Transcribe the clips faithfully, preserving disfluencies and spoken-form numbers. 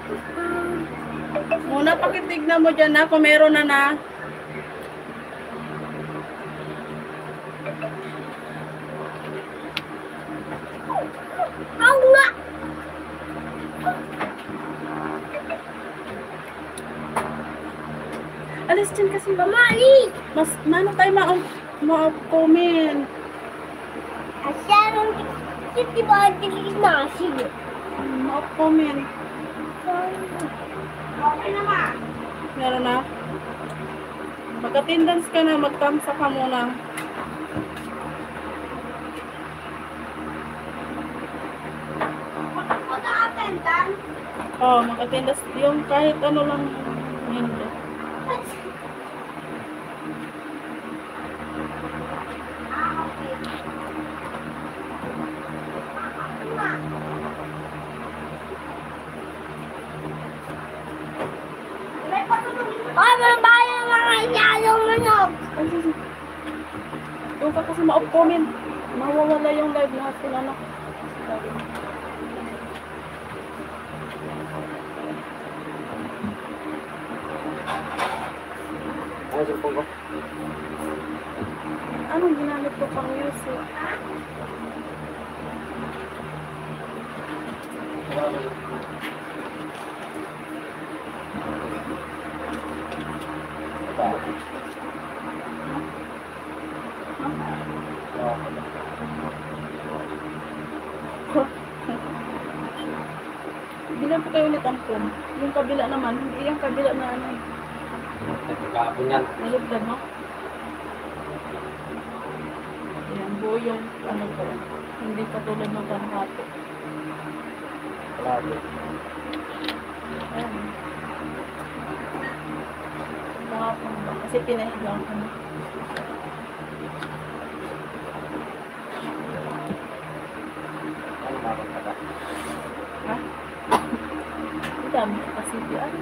Muna pakitignan mo dyan na kung meron na na. Ang nga! Alis dyan kasi ba? Mali! Mas, mano tayo ma-comment. Asya nung hindi ba dilis na sige? Ma-comment. Okay na ma. Meron na? Mag-attendance ka na, mag-tamsa ka muna. Mag-attendance? Oo, oh, mag-attendance. Yung kahit ano lang. Hindi. Ah, okay. Ma. Ay, mabayan mga inyalong manok. Yung ka kasi ma-off comment. Mawawala yung live lahat sila na. Ano sa ko? Anong ginamit ko pang music? Bilang po kayo ulit ang phone. Yung kabila naman, hindi yung kabila na ano. Nagkakapon yan. Nalugdan mo? Yan, buo yung ano ko. Hindi katulad ng panhato. Grabe. Ayan. Nakapang ba? Kasi pinahigang ko na. Ano makakata? Ha? Ang dami ka kasi diyan.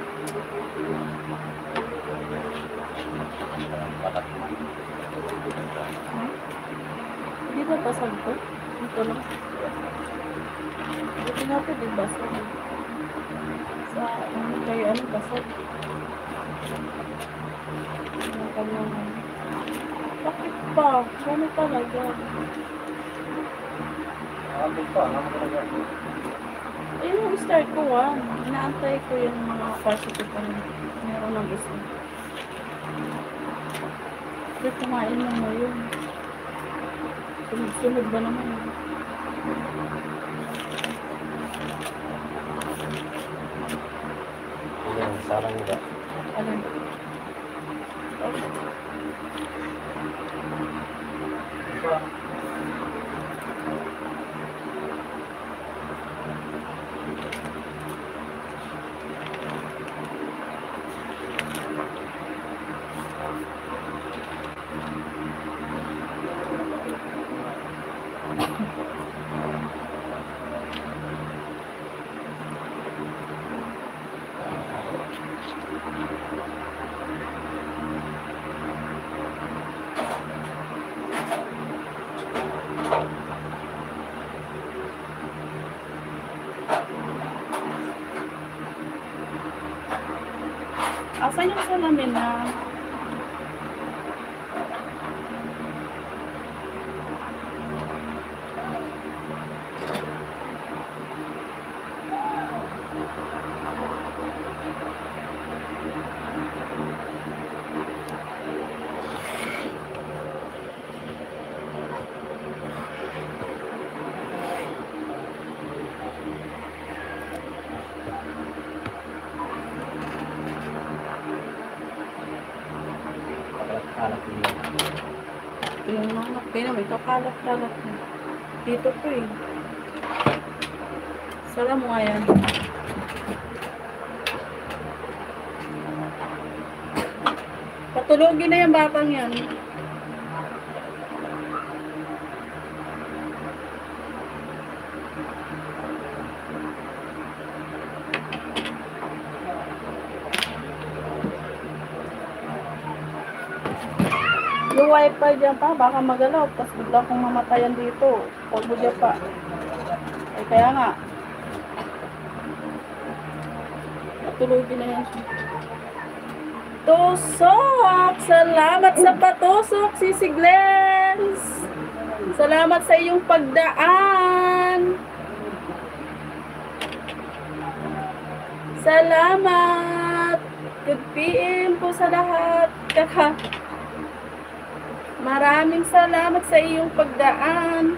Bakat. Ha? Hindi ba basag ko? Ito lang. Buti nga ito, di basag. Sa ano kayo, ano basag? Ano kanyang ano? Bakit pa? Ano talaga? Nakapit pa. Ano mo talaga? Ayun yung start ko, one. Inaantay ko yung mga positive ano. Meron ng isa. Pero kumain mo mo yun. Sunod-sunod ba naman yun? Yan, sarang ba? Ano? Oh. Iba. Asan yung salamin na? Kalat niya. Yung mga pina, may kakalat-kalat na. Dito po eh. Sala mo nga yan. Patulogin na yung batang yan. Yung wifi dyan pa, baka magalaw. Tapos bigla kong mamatayan dito. Huwag mo dyan pa. Ay, kaya nga. patulogin na yan siya. Tusok! Salamat sa patusok, Sisi Glens! Salamat sa iyong pagdaan! Salamat! Good P M po sa lahat. Kaka. Maraming salamat sa iyong pagdaan.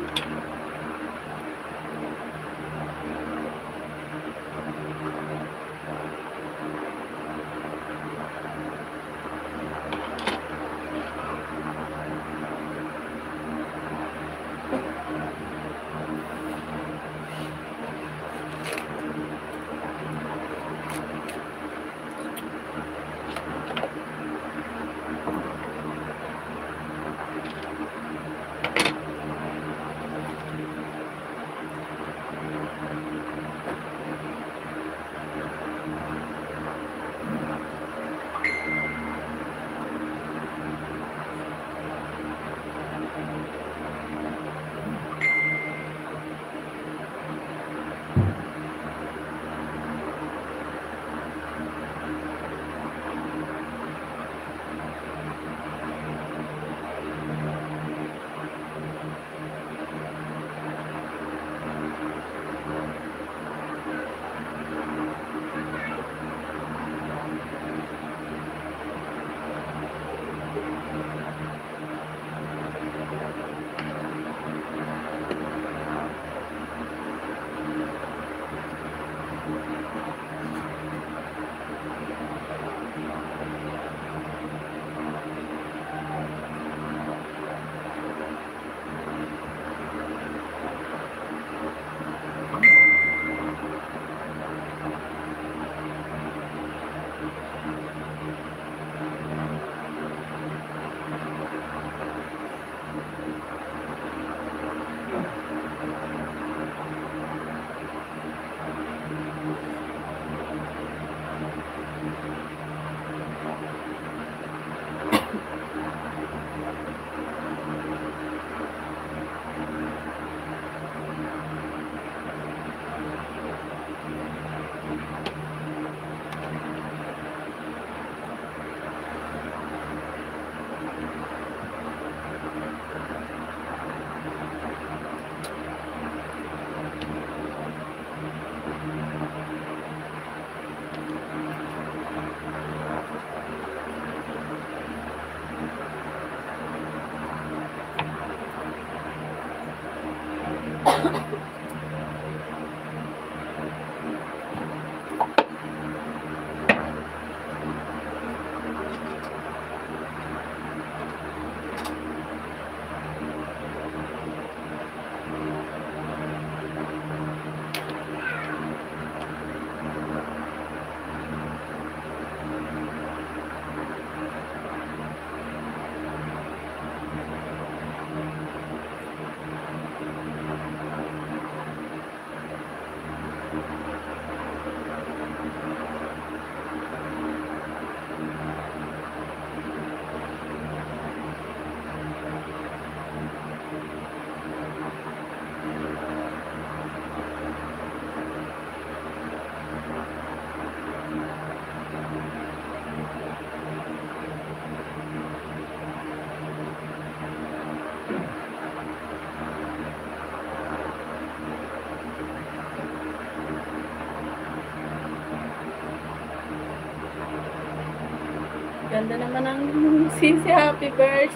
Ganda naman ang Sisi, happy birthday.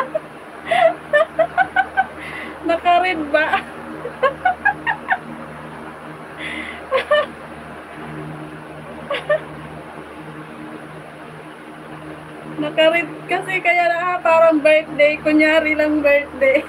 Naka-red ba? Naka-red kasi kaya na parang birthday. Kunyari lang birthday.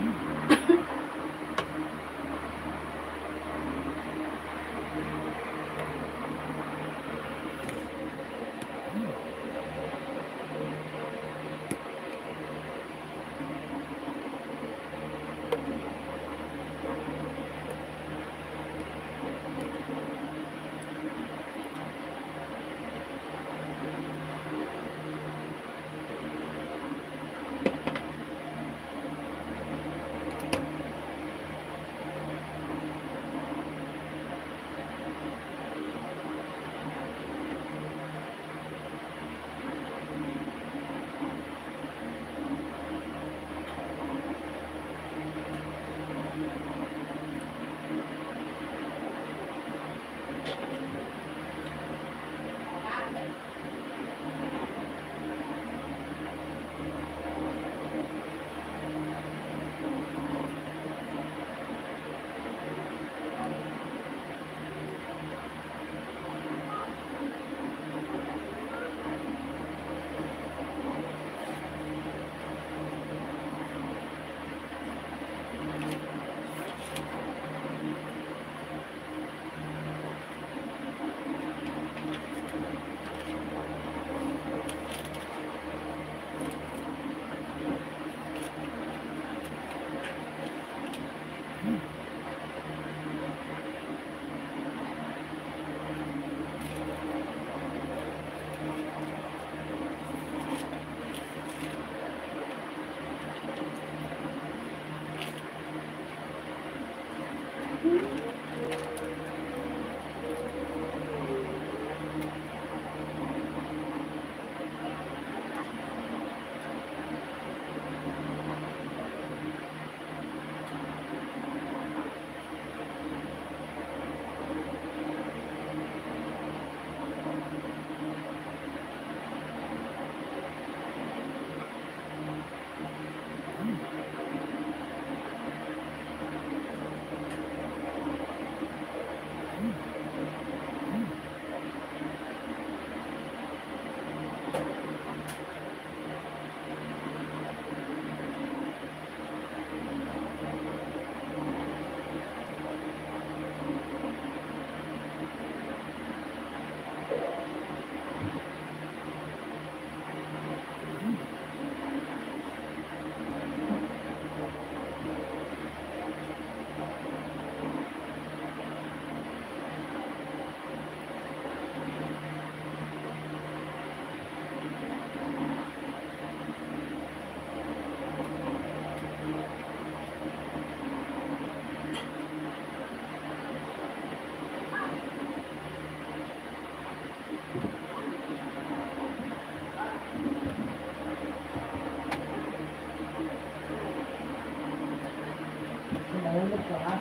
Nahulog ka ha?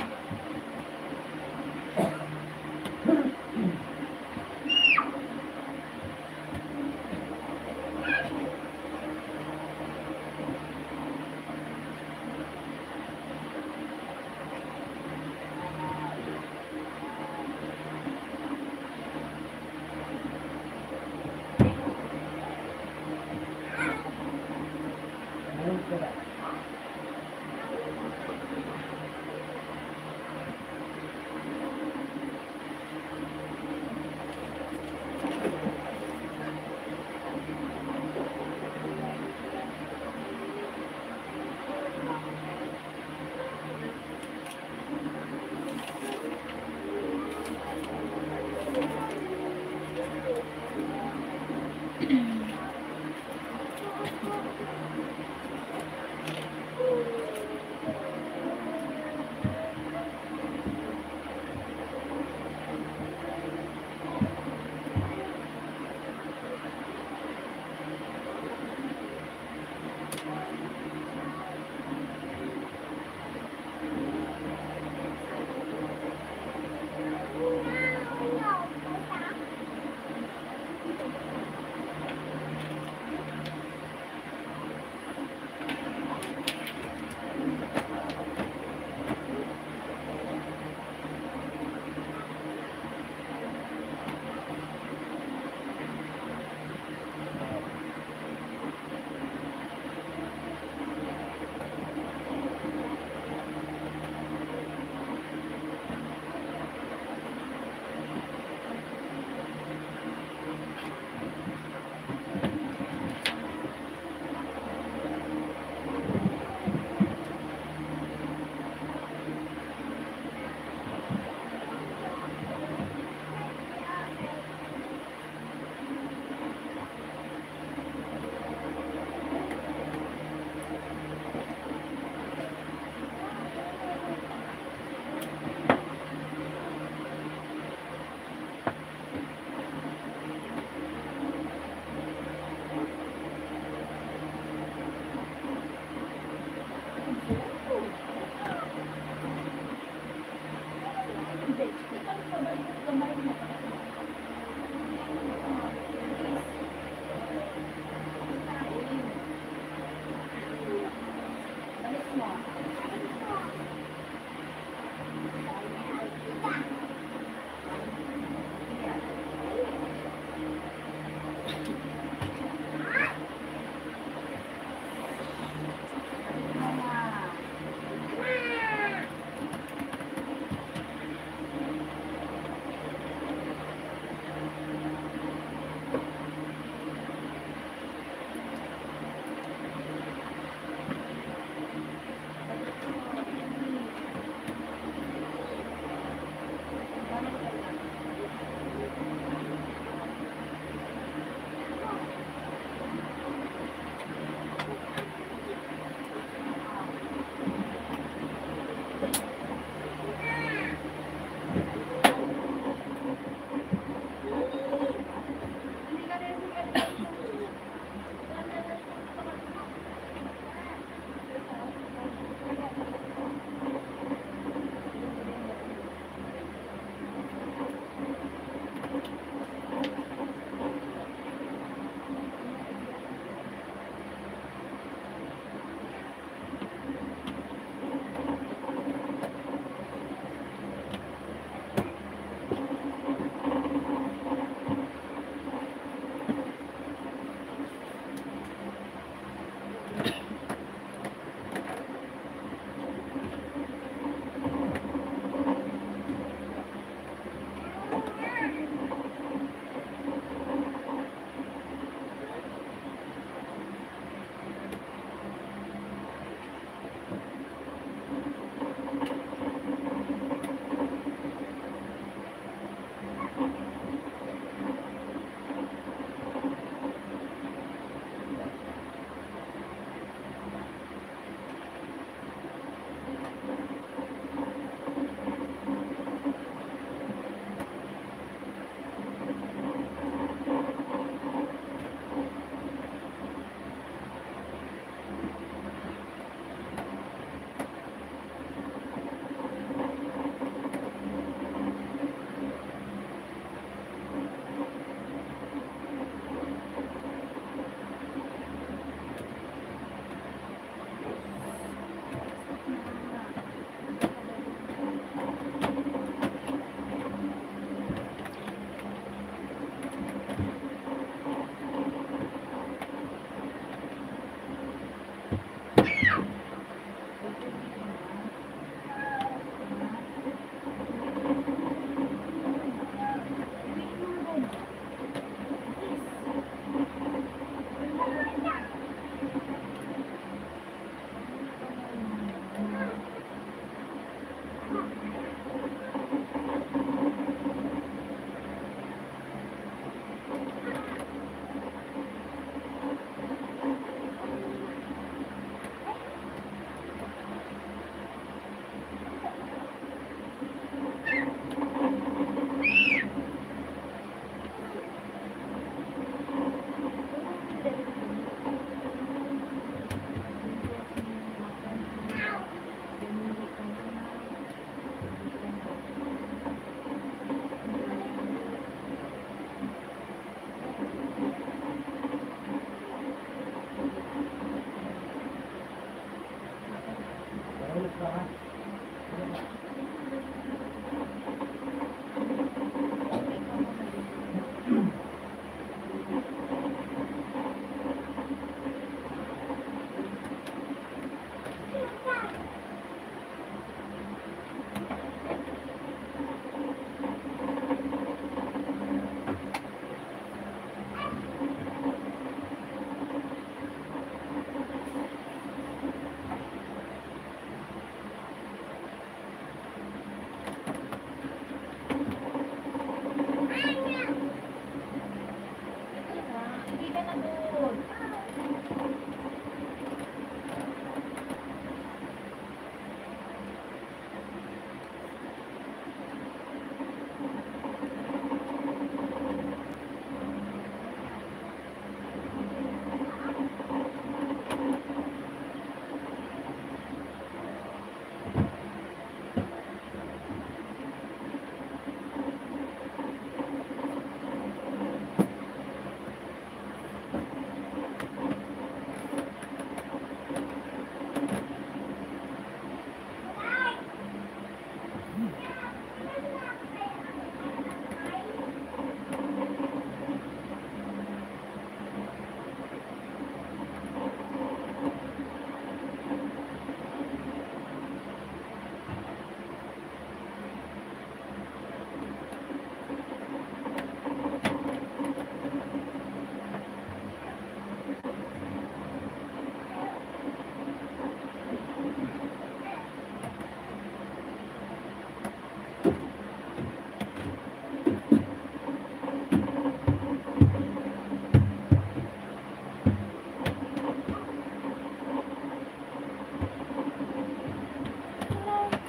Nahulog ka ba?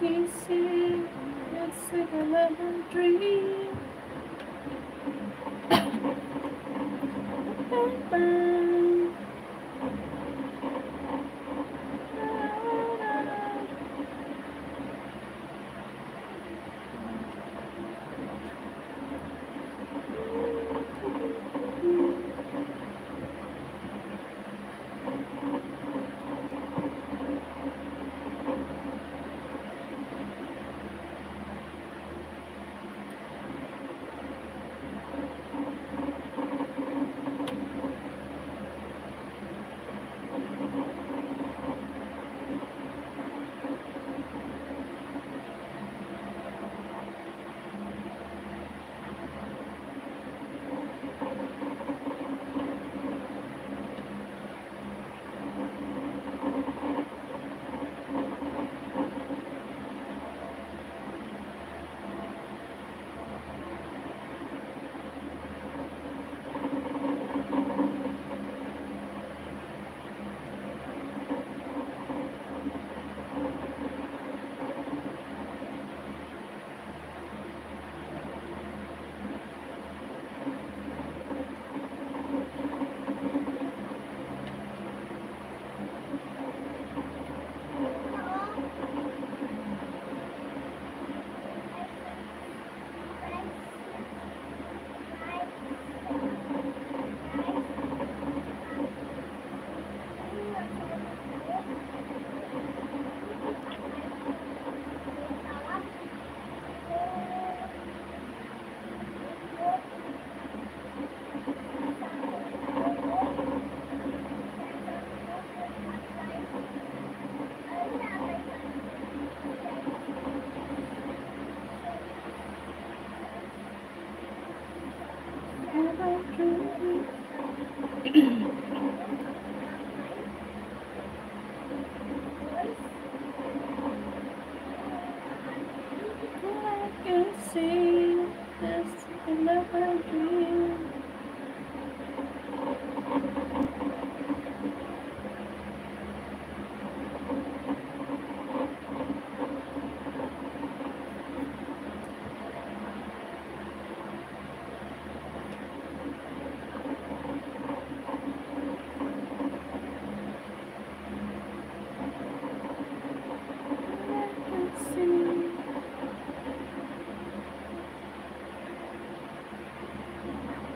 kissing, it's like a lemon dream. See this in my dream. I can see.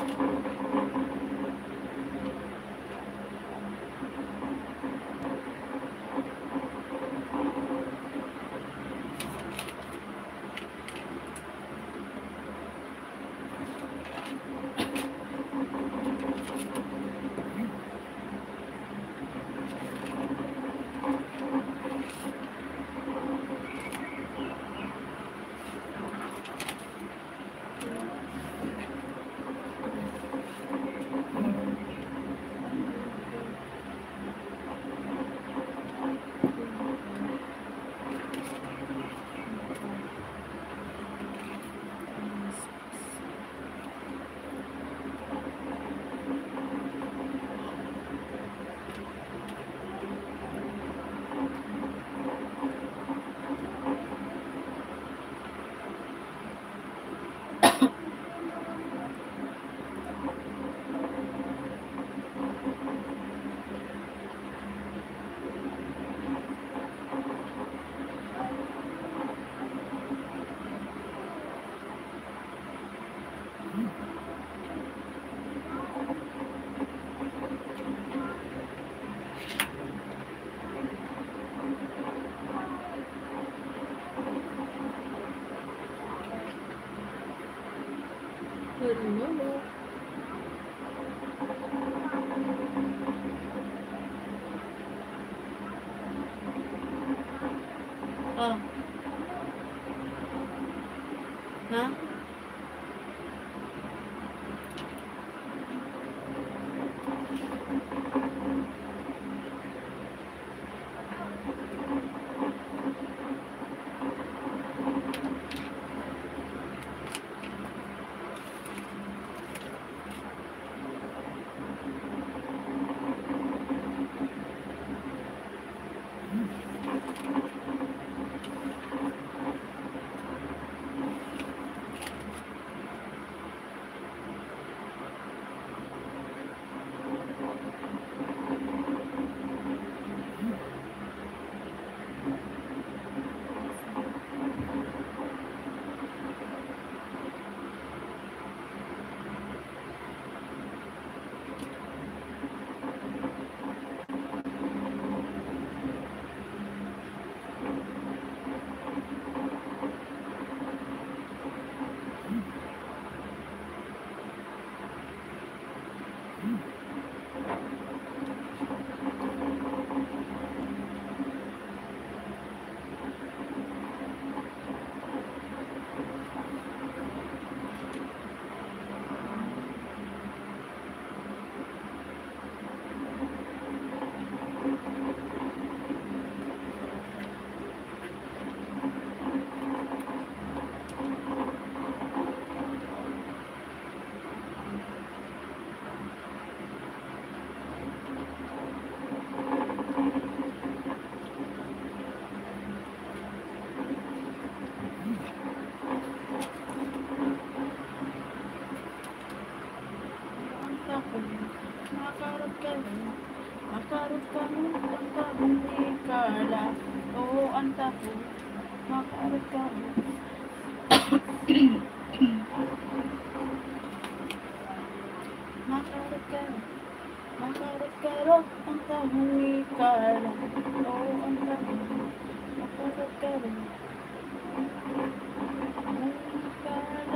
Hello. Oh. Ha? Makarot ka mo, makarot ka mo, ang tahong ikala. Oo, ang taho, makarot ka mo. Makarot ka mo, makarot ka ro, ang tahong ikala. Oo, ang taho, makarot ka ro. Ang ikala.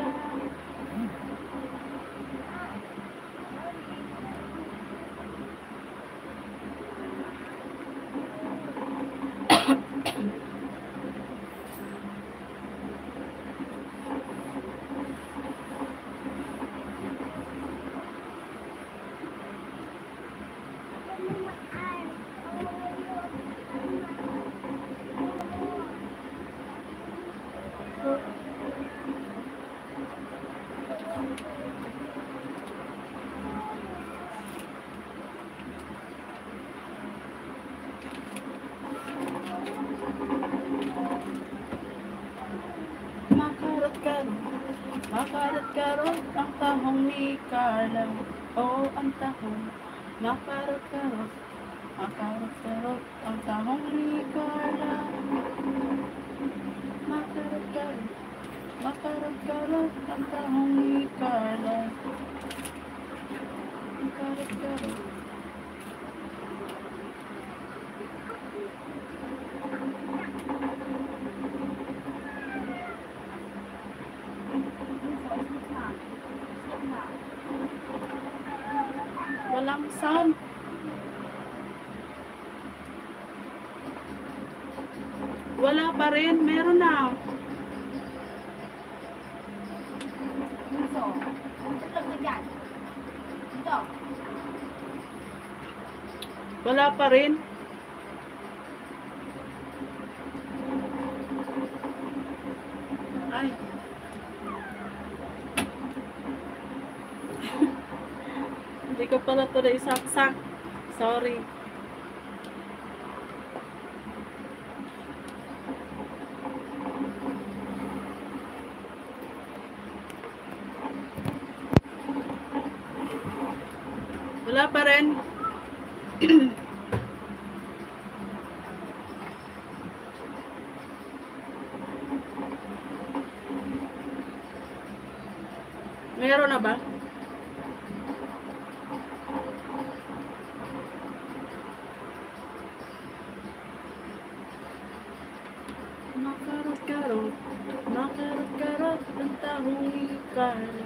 Makarot ka ro, makarot ka ro, ang tahong ikala. Oo, ang tahong, makarot ka ro, makarot ka ro, ang tahong ikala. Makarot ka ro, makarot ka ro, ang tahong ikala. karot. Walang sound. Wala pa rin. Meron na. Bunso. Ito ka dyan. Ito. Wala pa rin. Ay. Hindi ko pala ito na isaksak. Sorry. Wala pa rin. Meron na ba? Makarot-karot, makarot-karot ang tahong ikala.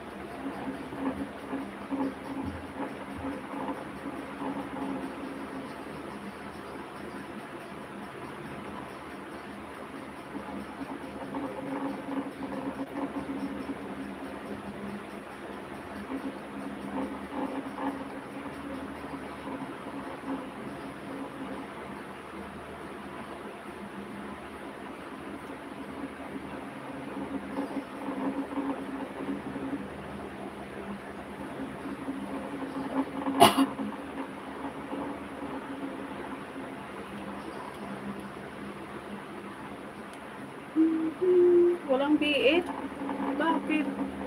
Walang biit. Bakit?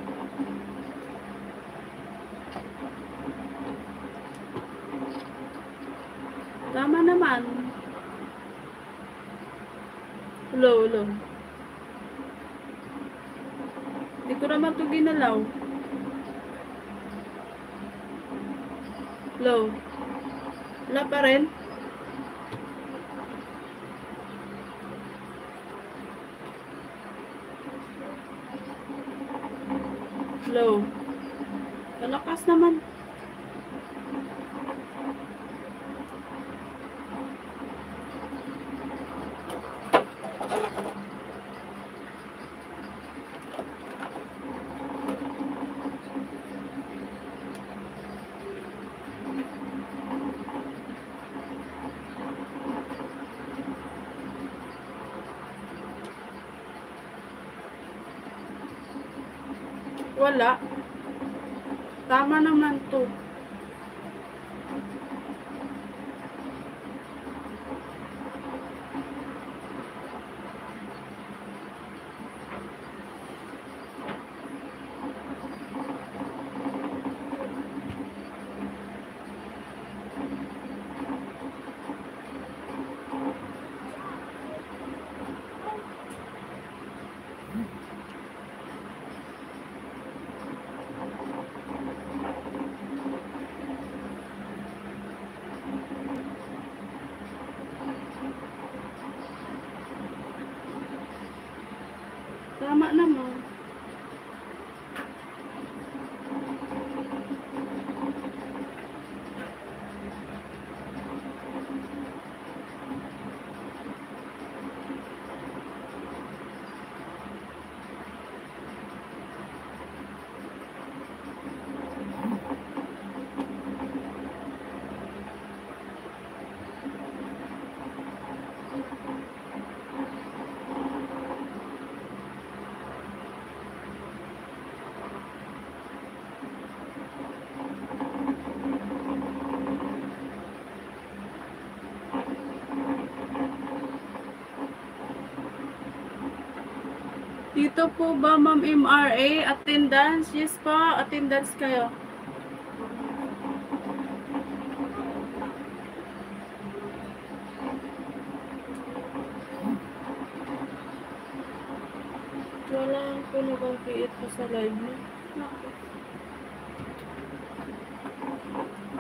Tama naman. Hello, hello. Hindi ko naman ito ginalaw. Hello. Wala pa rin. Hello. Kalakas naman. Wala. Tama naman to. Tama naman. Dito po ba, Ma'am M R A? Attendance? Yes po, attendance kayo. Wala ko nag-create ko sa live mo. Naku.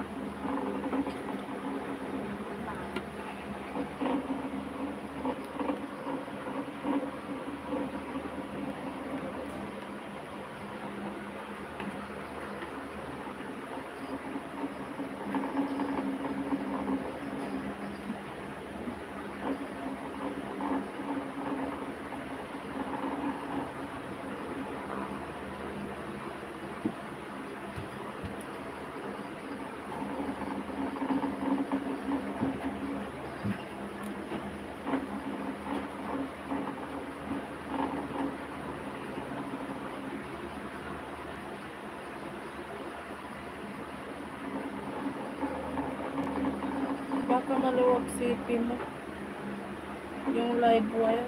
baka maluwag C P mo. Yung live wire.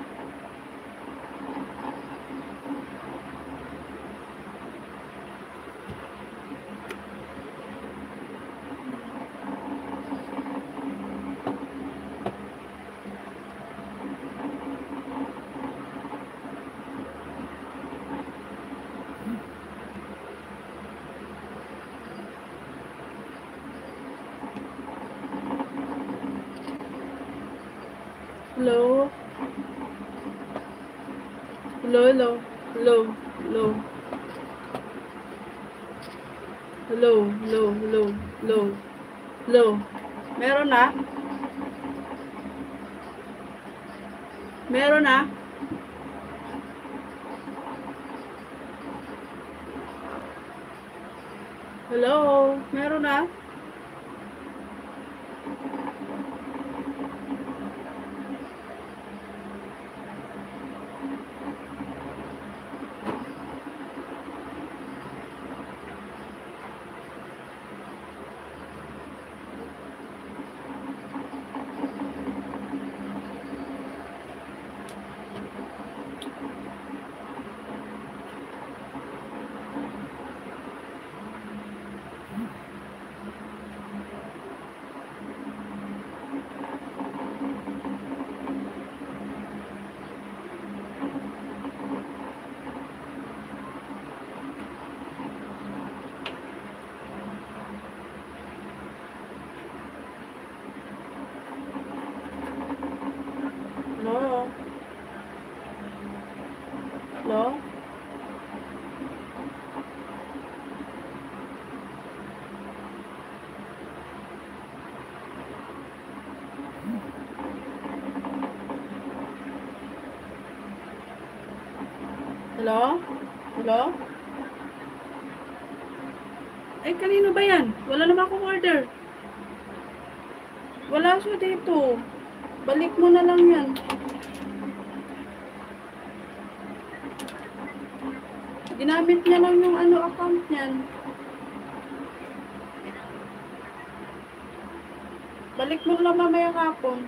Hello? Hello, hello, hello, hello. Hello, hello, hello, hello, hello. Meron na? Meron na? Hello? Meron na? Hello? Hello? Hello? Hello? Ay, kanino ba yan? Wala naman akong order. Wala siya dito. Balik mo na lang yan. Ginamit niya lang yung ano account niyan. Balik mo lang mamaya kapon.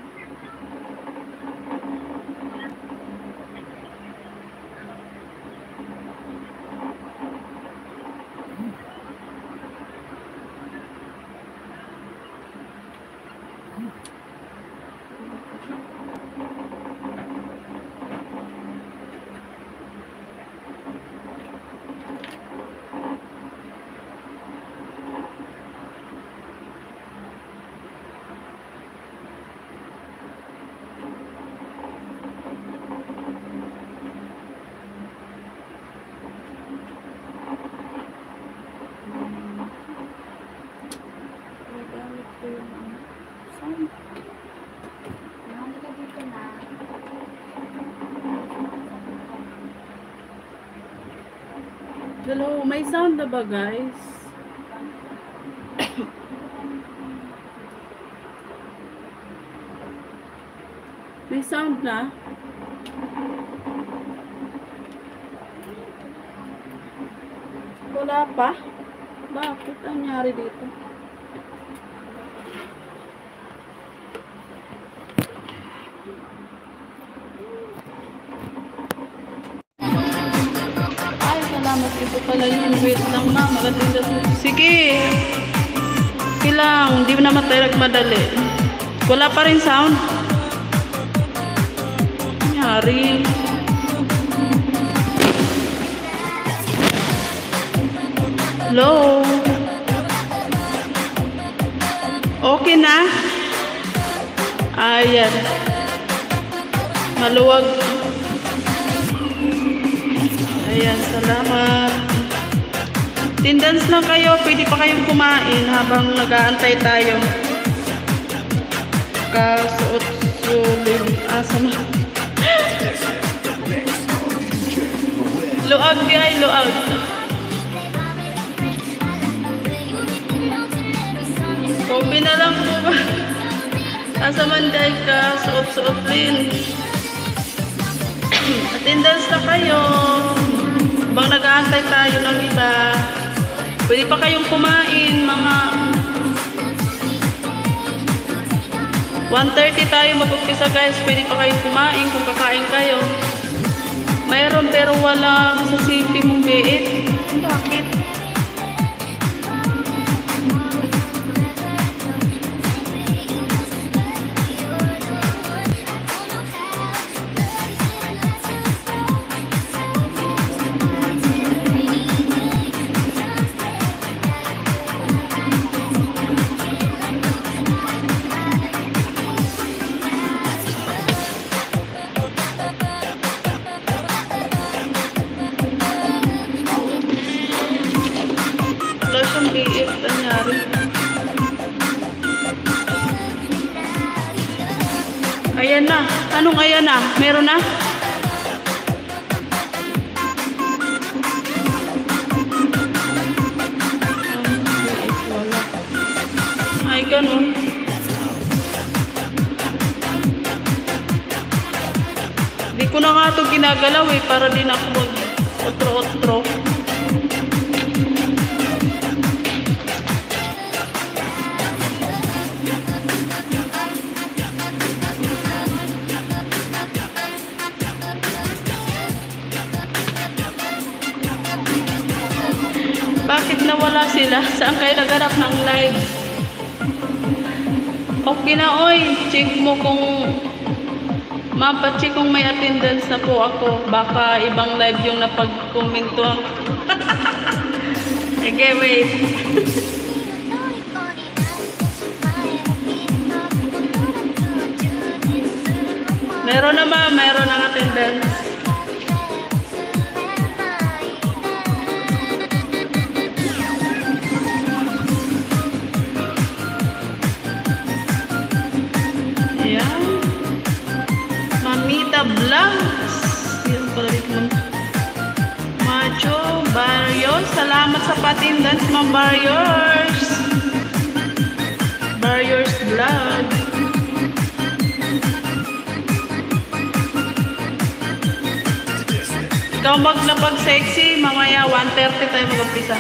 Hello, may sound na ba guys? May sound na? Wala pa? Bakit ang nangyari dito? Ay, salamat. Ito pala yun. Wait lang na. Maganda. Sige. Sige lang. Hindi mo naman tayo nagmadali. Wala pa rin sound. Nangyari. Hello? Okay na? Ayan. Maluwag. Ayan, salamat. Tindans lang kayo. Pwede pa kayong kumain habang nag-aantay tayo. Kasuot sulim. Asa na? Luag di ay luag. Kopi na lang po ba? Asa man dahil ka, suot-suot rin. Attendance na kayo. Bang nag-aantay tayo ng iba. Pwede pa kayong kumain, mga one thirty tayo mag-umpisa guys. Pwede pa kayong kumain kung kakain kayo. Mayroon pero wala sa city mong biit. Bakit? Wala siyang biit. Nangyari. Ayan na. Anong ayan na? Meron na? Ay, ganun. Di ko na nga ito ginagalaw eh, para din ako mag-otro-otro. Bakit nawala sila? Saan kayo naghanap ng live? Okay na, oy. Check mo kung... Mapacheck kung may attendance na po ako. Baka ibang live yung napag-commentuhan. Okay, wait. Meron na ba? Meron ng attendance. Ayan. Mamita Vlogs. Yan pala dito. Macho Barrios. Salamat sa patindans, Ma'am Barrios. Barrios Vlog. Ikaw maglapag sexy. Mamaya one thirty tayo mag-umpisa.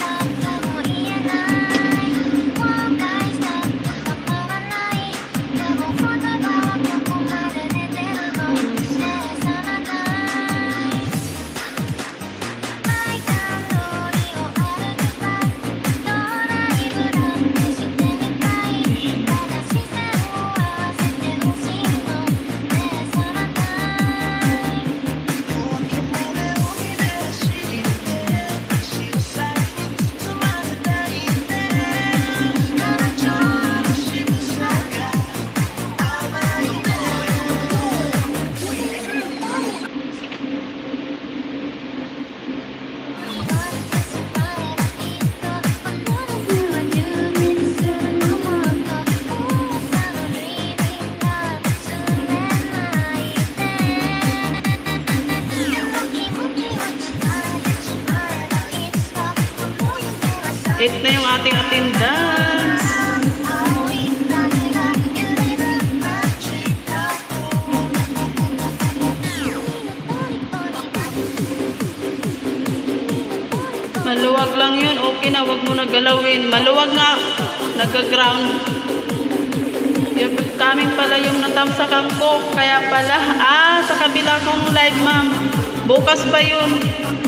Eight na yung ating attendance. Maluwag lang yun. Okay na, wag mo na galawin. Maluwag nga. Nag-ground. Yung kaming pala yung natamsakan ko. Kaya pala. Ah, sa kabila kong live, ma'am. Bukas ba yun?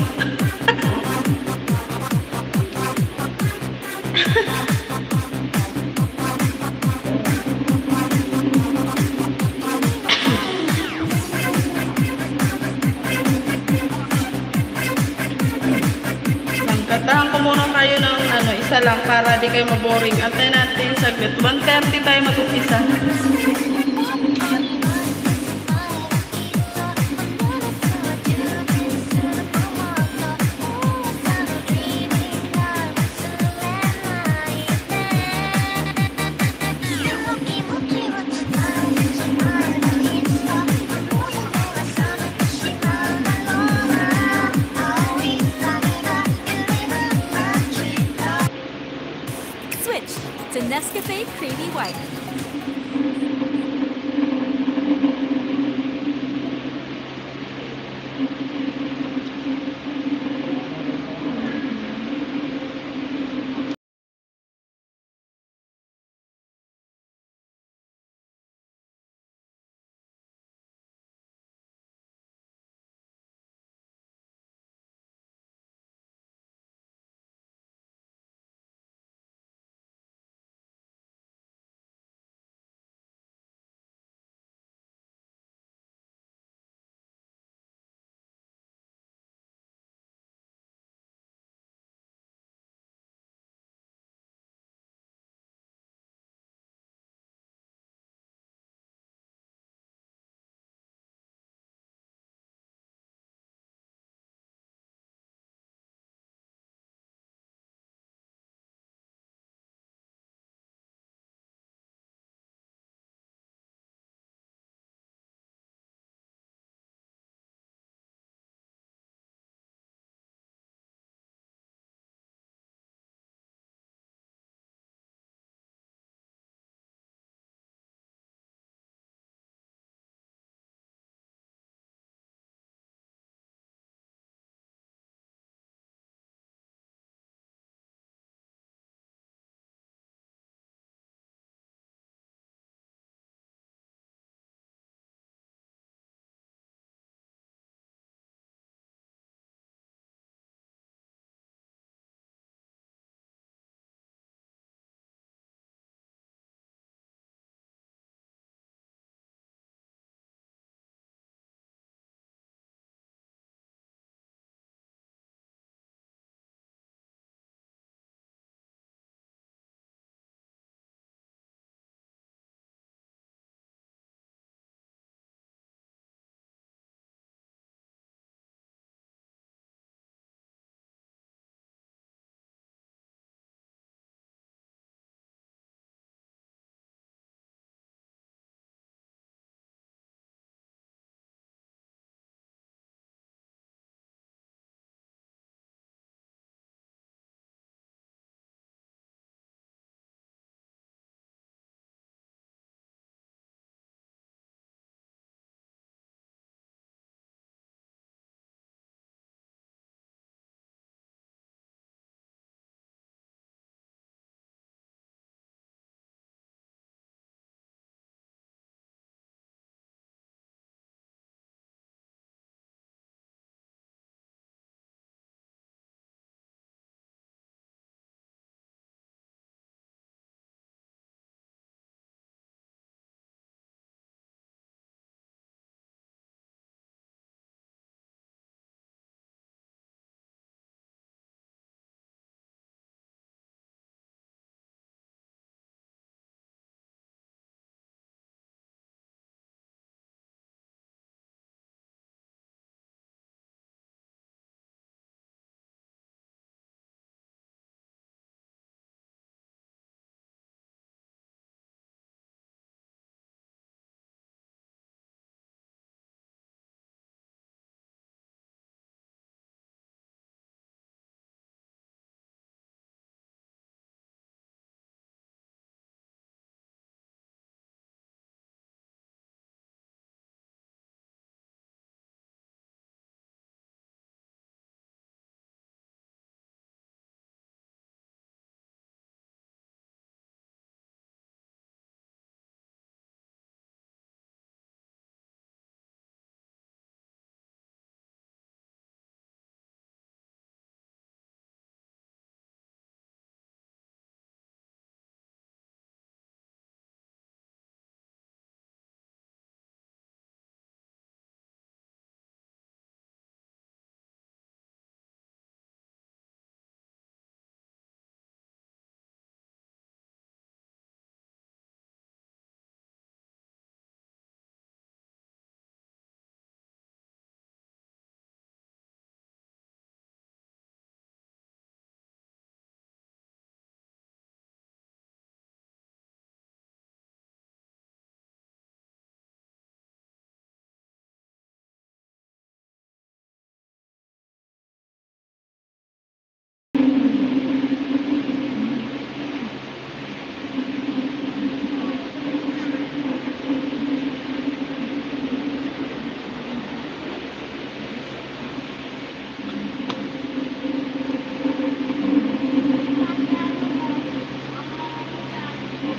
Katahan ko muna kayo ng ano, isa lang para di kayo maboring. Antayin natin saglit. one thirty tayo mag-umpisa. Switch to Nescafe Creamy White.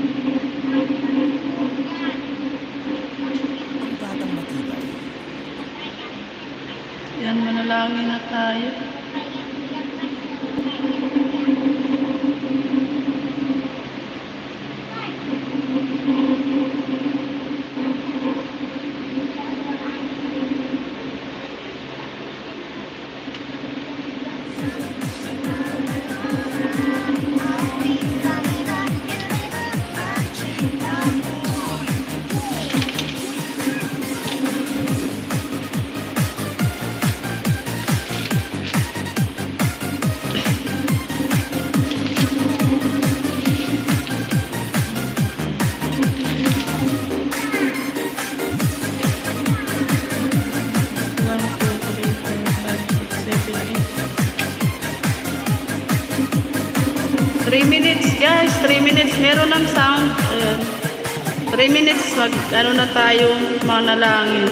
Ang batang matibay. Yan, manalangin na tayo. three minutes guys, three minutes. Meron ng sound. Ayan. three minutes, mag, ano na tayo, manalangin.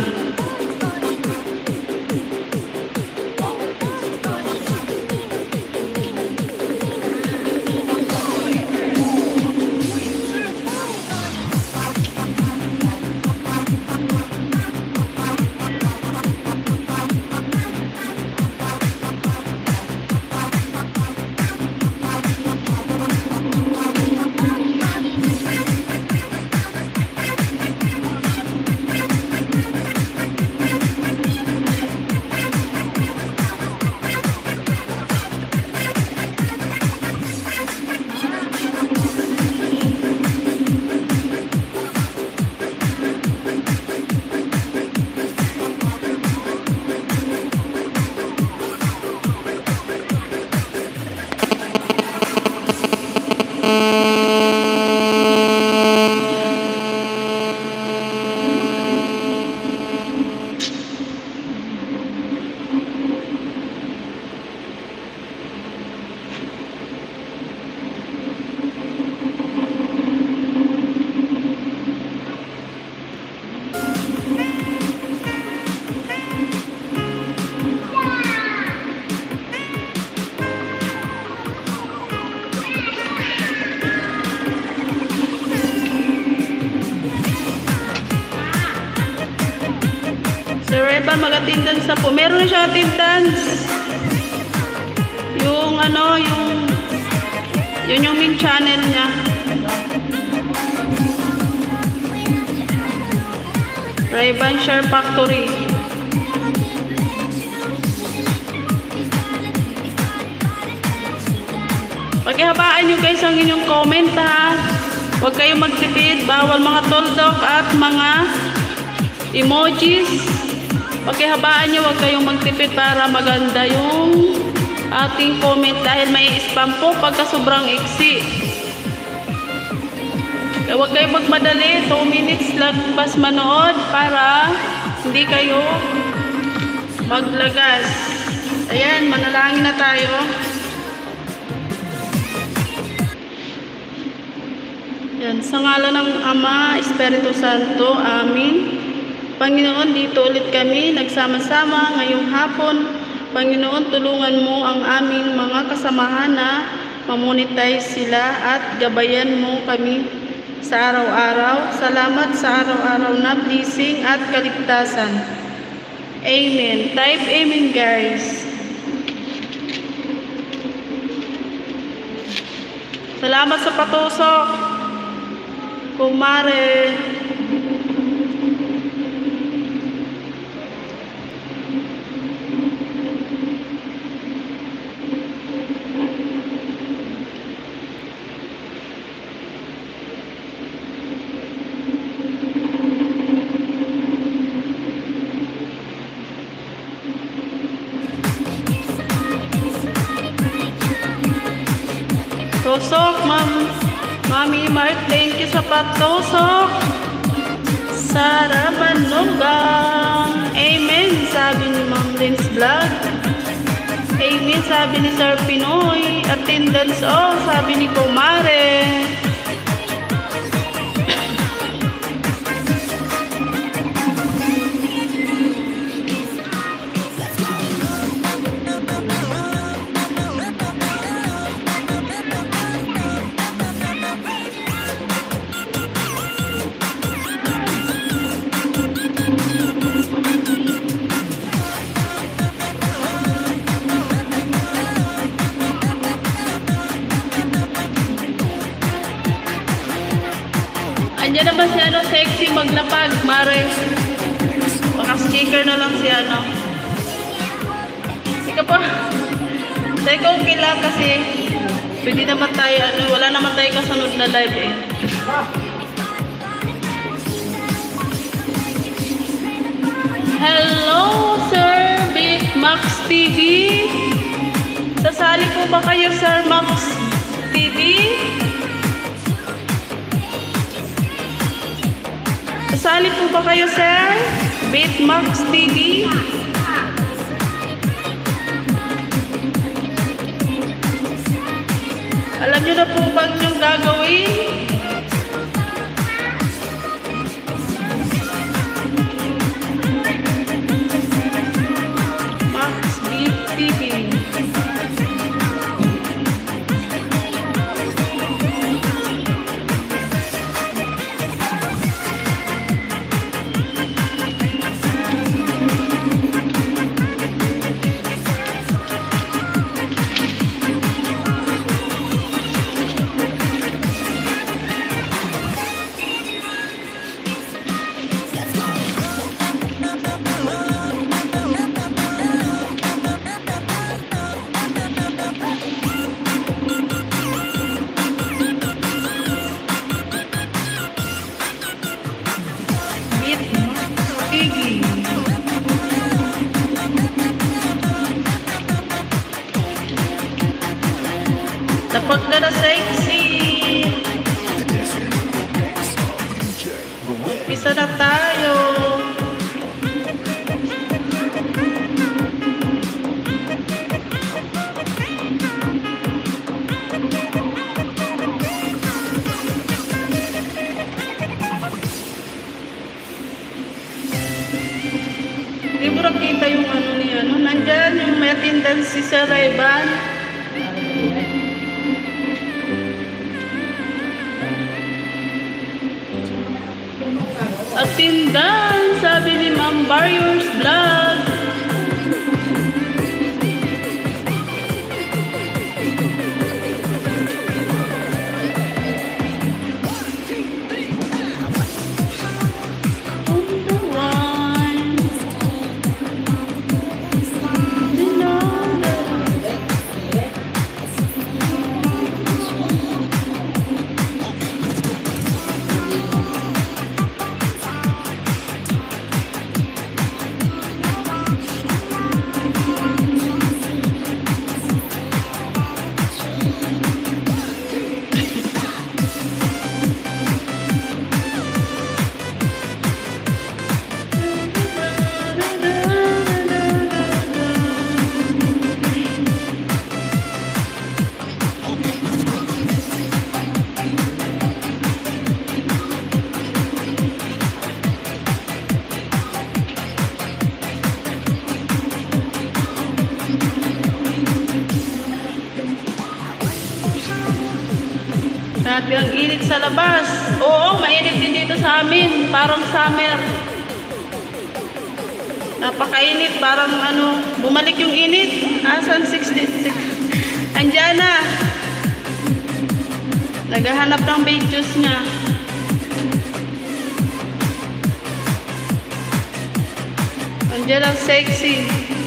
Sir Evan, mag-attendance na po. Meron na siya attendance. Yung ano, yung yun yung main channel niya. Ray-Ban Share Factory. Pagkihabaan nyo guys ang inyong comment ha. Huwag kayong magtipid. Bawal mga toldok at mga emojis. Pagkihabaan nyo, huwag kayong magtipid para maganda yung ating comment dahil may spam po pagka sobrang iksi. Kaya huwag kayong magmadali. two minutes lang pas manood para hindi kayo maglagas. Ayan, manalangin na tayo. Yan, sa ngalan ng Ama, Espiritu Santo, Amen. Panginoon, dito ulit kami nagsama-sama ngayong hapon. Panginoon, tulungan mo ang aming mga kasamahan na mamonetize sila at gabayan mo kami sa araw-araw. Salamat sa araw-araw na blessing at kaligtasan. Amen. Type Amen guys. Salamat sa patusok. Kumare. Tusok, ma'am. Mami Mark, thank you sa patusok. Sarapan Lugang. Amen, sabi ni Ma'am Lens Vlog. Amen, sabi ni Sir Pinoy. Attendance, oh, sabi ni Kumare. Andiyan naman si ano, sexy maglapag, Mare. Baka sticker na lang si ano. Ika pa. Sa ikaw okay lang kasi pwede naman tayo, ano, wala naman tayo kasunod na live eh. Hello, Sir Big Max T V. Sasali po ba kayo, Sir Max T V? Sasali po ba kayo, Sir Big Max T V? Alam niyo na po ba yung gagawin? T V. Tapos na na sexy. Pisa na tayo. Hindi mo nakita yung ano ni ano. Nandyan yung may attendance si Sir Rayban. Atindan, sabi ni Ma'am Barriers Vlog. Grabe ang init sa labas. Oo, mainit din dito sa amin. Parang summer. Napakainit. Parang ano, bumalik yung init. Asan sixty-six? Andiyan na. Naghahanap ng videos niya. Andiyan ang sexy.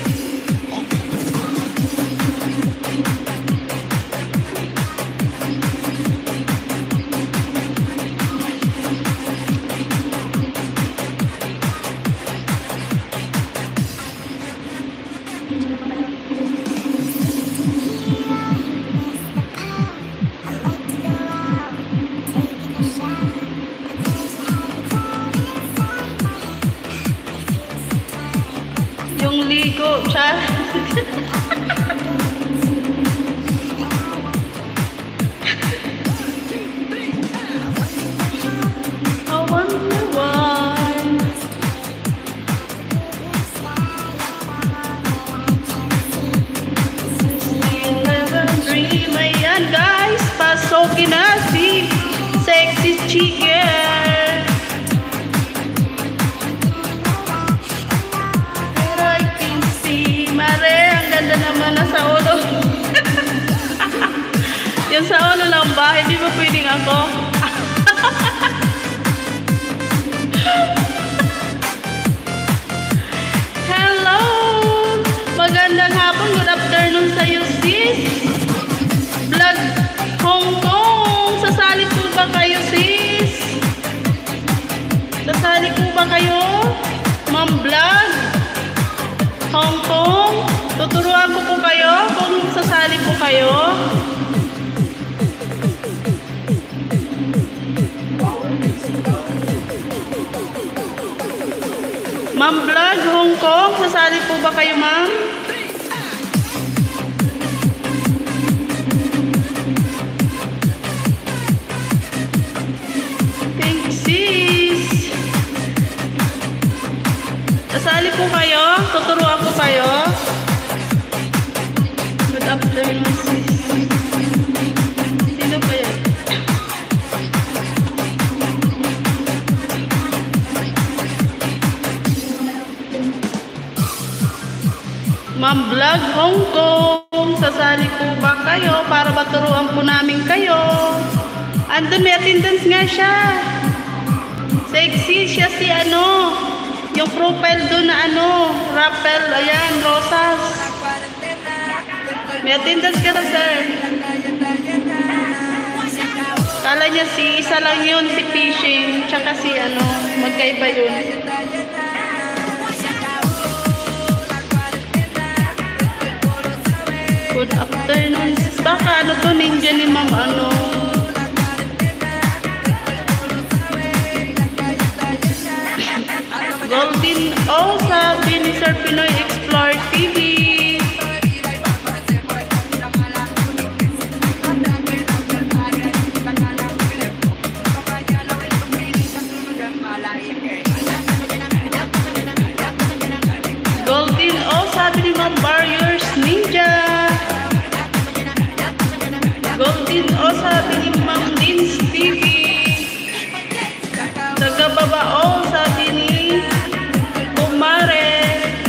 Yung ligo, siya. I wonder why. You never dream. Ayan guys, pasokin na si Sexy Chicken. Ganda naman na sa ulo. Yan sa ulo lang ba? Hindi ba pwedeng ako? ba kayo? Ma'am Vlog? Hong Kong? Tuturuan ko po kayo kung sasali po kayo. Ma'am Vlog, Hong Kong, sasali po ba kayo, ma'am? Thanks, sis. Sasali po kayo? Tuturuan ko kayo? Good afternoon, sis. Sino ba yan? Ma'am Vlog, Hong Kong, sasali po ba kayo para maturuan po namin kayo? Andun, may attendance nga siya. Sexy siya si ano, yung profile doon na ano, rappel, ayan, rosas. May attendance ka na, sir. Kala niya si isa lang yun, si Fishing, tsaka si ano, magkaiba yun. Good afternoon. Baka ano to, ninja ni ma'am ano. Golden O, sabi ni Sir Pinoy Explore T V. Golden O, sabi ni Ma'am Warriors Ninja. Golden O, sabi ni Ma'am Dins T V. Tagababa O, sabi ni Kumare.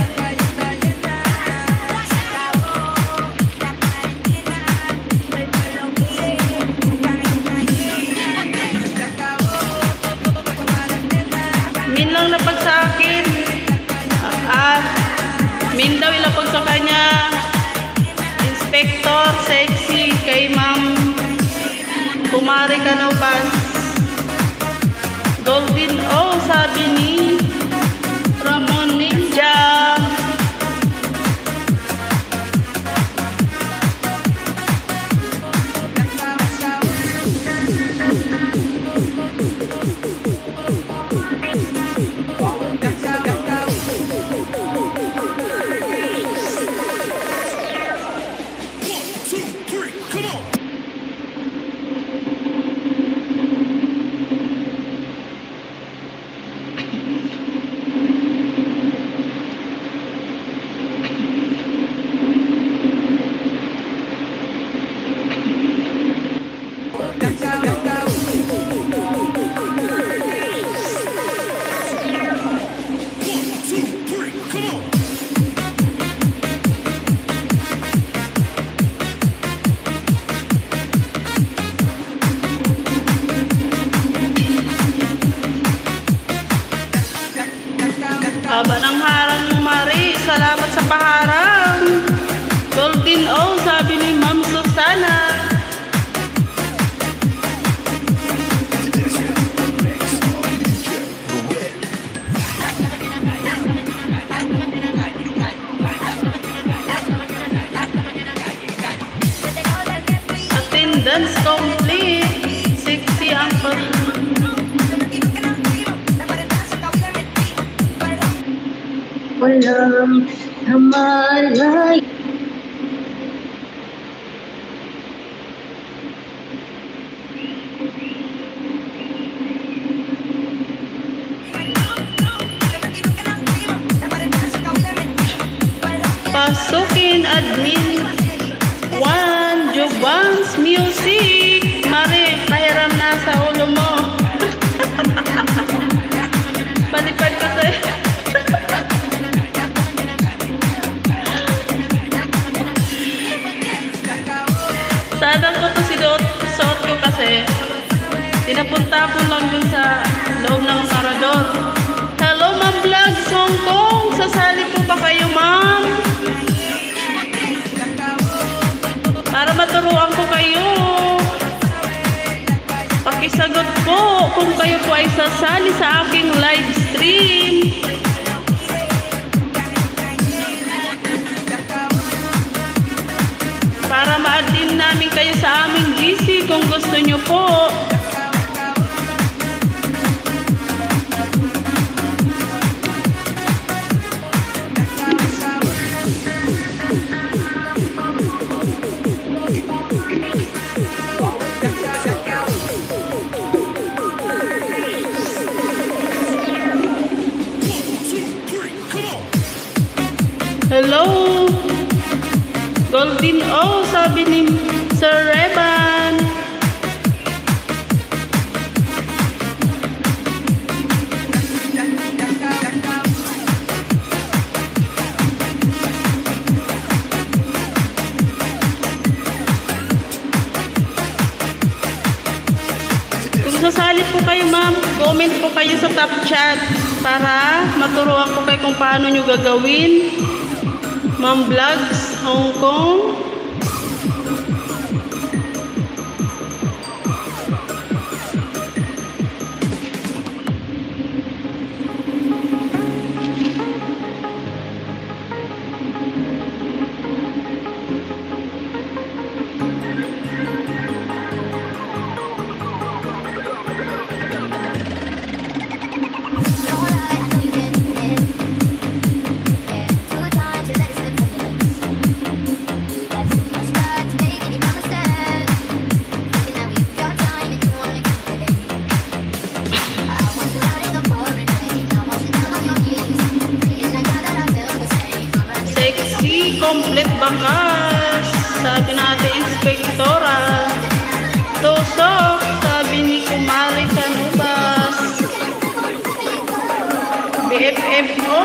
Min lang napag sa akin. Ah, min daw ilapag sa kanya. Inspector, sexy, kay Ma'am Kumare Canopas. Golden O, sabi ni Ramon Ninja. Haba ng harang mo, Mari. Salamat sa paharang. Golden O, sabi ni Ma'am Susana. Attendance complete. Sexy ang pag... Walang hamalay. Pasukin admin one, Jobans Music. Mari, pahiram na sa ulo mo. Palipad ko sa'yo. Sana ko to sinuot suot ko kasi tinapunta ko lang dun sa loob ng parador. Hello, Ma'am Vlog, Hong Kong. Sasali po ba kayo, ma'am? Para maturuan ko kayo. Pakisagot po kung kayo po ay sasali sa aking live stream. Para ma-add din namin kayo sa aming G C kung gusto nyo po. Hello! Golden O, sabi ni Sir Reban. Kung sasali po kayo, ma'am, comment po kayo sa top chat para maturuan ko kayo kung paano nyo gagawin. Ma'am Vlogs, Hong Kong. Complete bakas, sabi natin inspektora. Tusok, sabi ni Kumari Canubas. B F F O.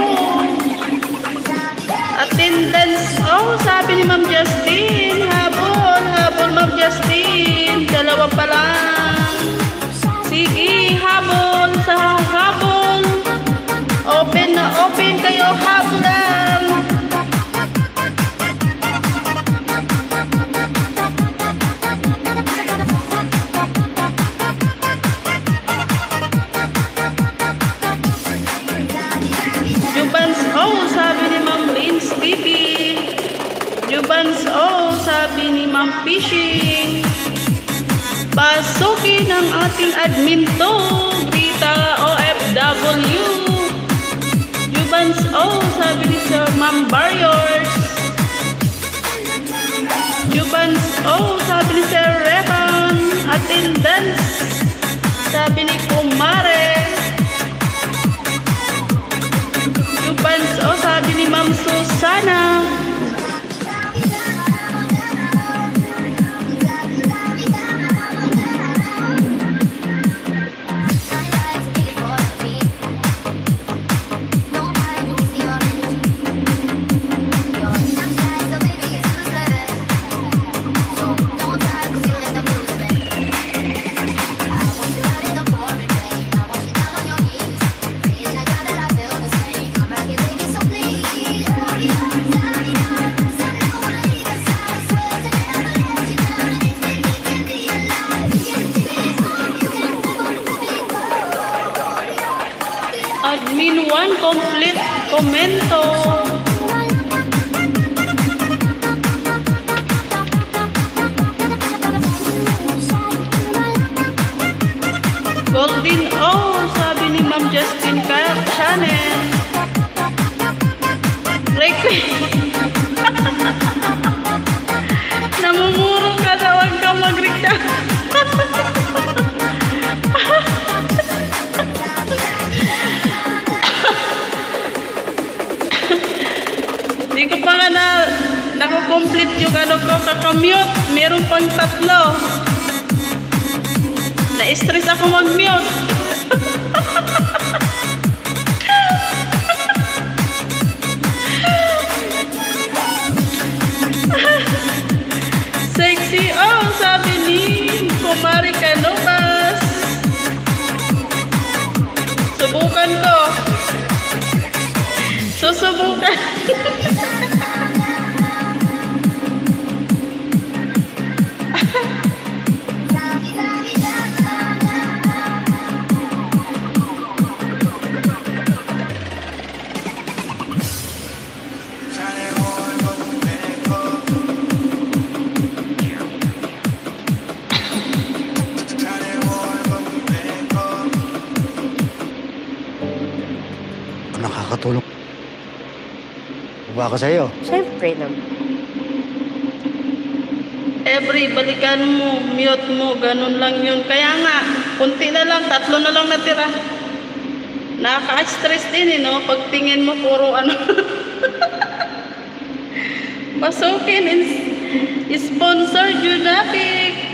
Attendance O, sabi ni Ma'am Justin. Habol, habol Ma'am Justin. Dalawa pa lang. Sige, habol sa habol. Open na open kayo, habolan. Jubans O, sabi ni Ma'am Fishing. Pasukin ang ating admin to, Rita O F W. Jubans O, sabi ni Sir Ma'am Barriers. Jubans O, sabi ni Sir Rehan. Attendance, sabi ni Kumare. Jubans O, sabi ni Ma'am Susana. Admin one, complete komento. Golden O, sabi ni Ma'am Justin Channel. Request. Namumuro ka daw, huwag ka mag-request. Hindi ko pa nga na nako-complete yung ano ko, kakamute. Meron pang tatlo. Na-stress ako mag-mute. Sexy, oh, sabi ni Kumari Canubas. Subukan ko. Susubukan. makakatulong ba ako sa iyo? Siyempre naman. Every, balikan mo, mute mo, ganun lang yun. Kaya nga, kunti na lang, tatlo na lang natira. Nakaka-stress din eh, no? Pagtingin mo, puro ano. Pasukin, sponsor Junapix.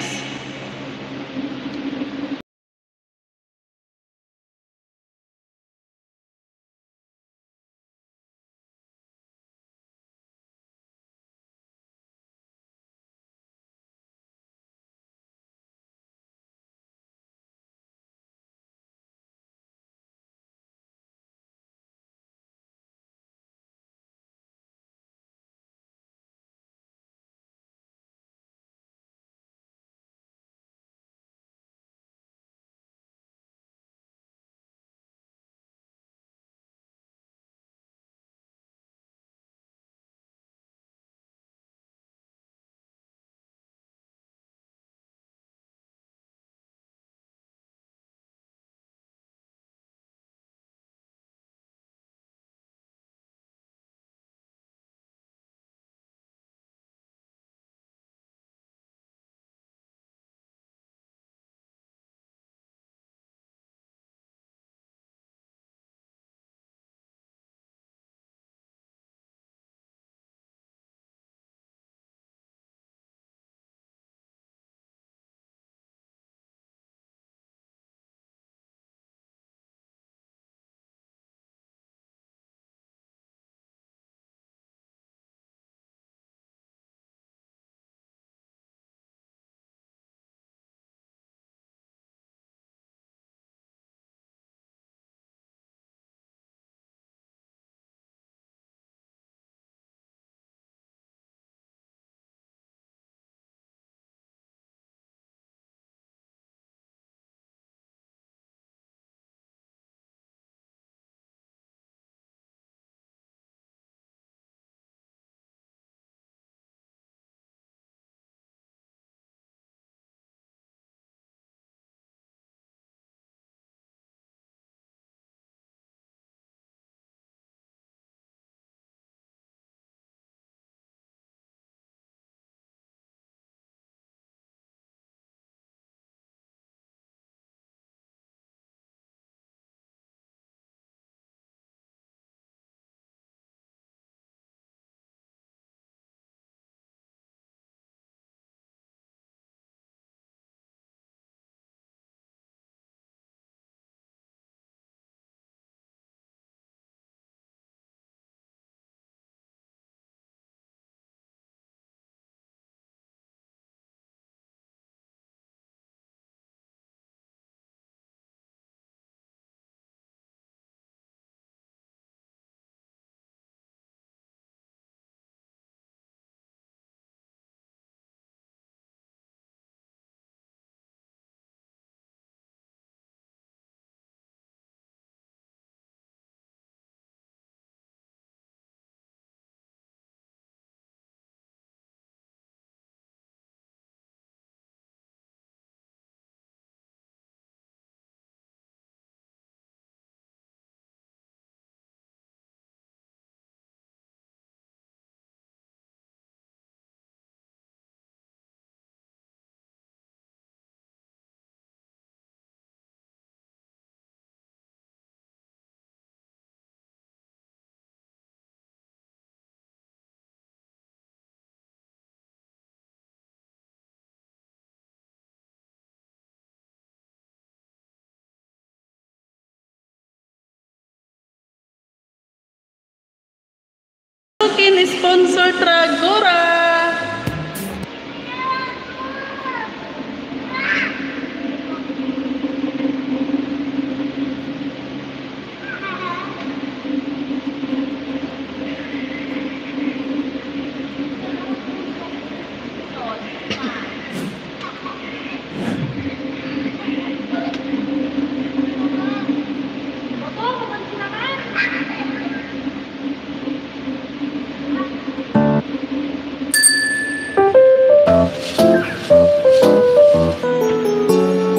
Sponsor Tragora.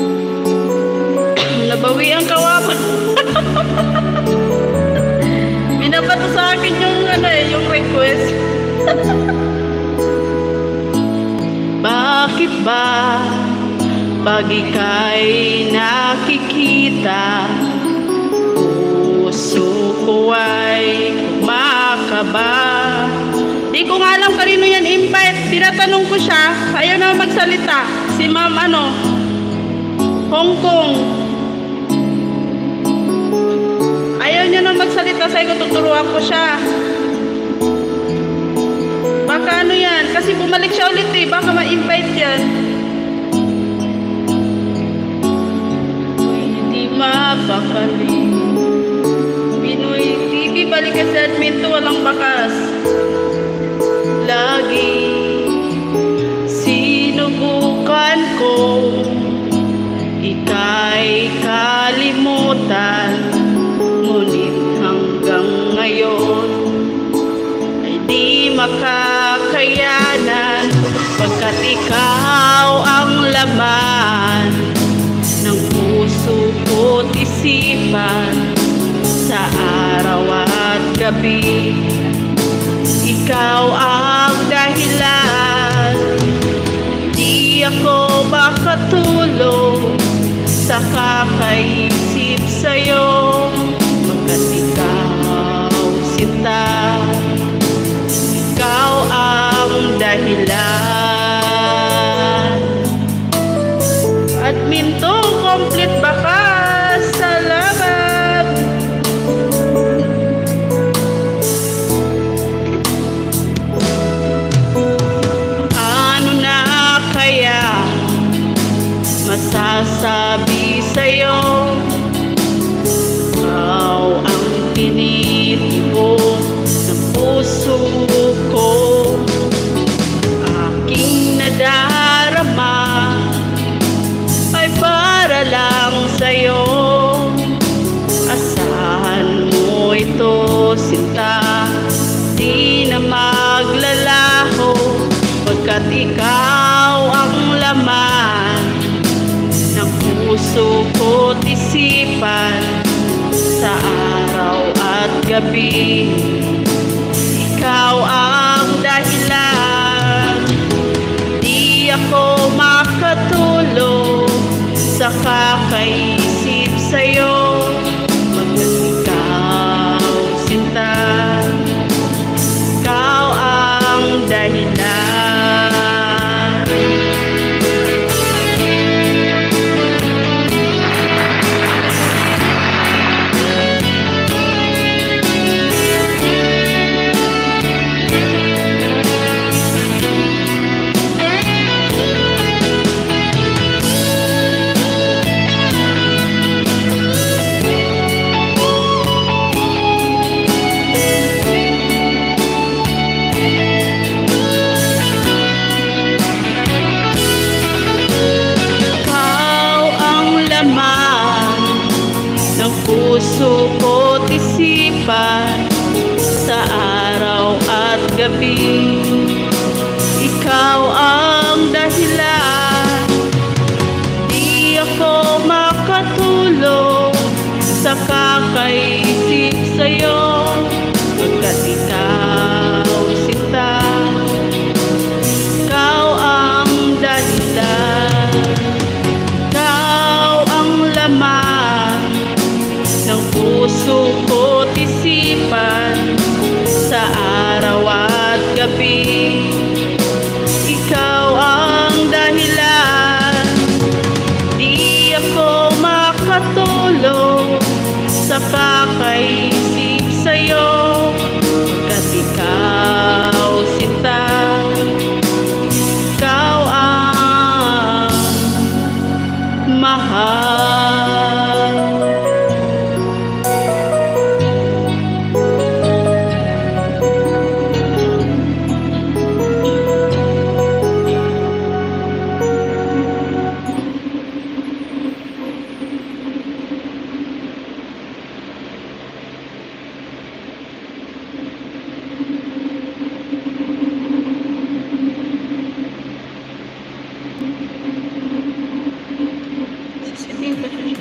Nabawi ang kawapan. akin yung ano eh, yung request. Bakit ba pag ika'y nakikita, puso ko ay kumakaba? Di ko nga alam kanino yan invite. Tinatanong ko siya, ayaw na magsalita. Si ma'am ano, Hong Kong. Ayaw niya na magsalita, sa'yo ko tuturuan ko siya. Baka ano yan, kasi bumalik siya ulit eh, baka ma-invite yan. Hindi mapakali. Pinoy T V, balik ka sa admin to, walang bakas. Lagi sinubukan ko, ika'y kalimutan, ngunit hanggang ngayon ay di makakayanan, pagkat ikaw ang laman ng puso ko't isipan sa araw at gabi. Ikaw ang dahilan, di ako makatulog sa kakaisip sa'yo, pagkat ikaw sinta, ikaw ang dahilan. Admin to, complete baka. Salamat. Ano na kaya masasabi sa'yo? Ikaw ang tinitibok ng puso ko, aking nadarama ay para lang sa'yo. Asahan mo ito, sinta, di na maglalaho, pagkat ikaw ang laman ng puso ko't isipan sa araw at gabi. Ikaw ang dahilan, di ako makatulog sa kakaisip sa'yo, pagkat ikaw sinta, ikaw ang dahilan. Puso ko't isipan sa araw at gabi. Ikaw ang dahilan, di ako makatulog sa kakaisip sa'yo, pagkat ikaw sinta, ikaw ang dahilan. Ikaw ang laman ng puso ko't isipan sa araw at gabi. Ikaw ang dahilan, di ako makatulog sa kakaisip sa'yo, pagkat ikaw sinta, ikaw ang mahal. Sisitin ko siya.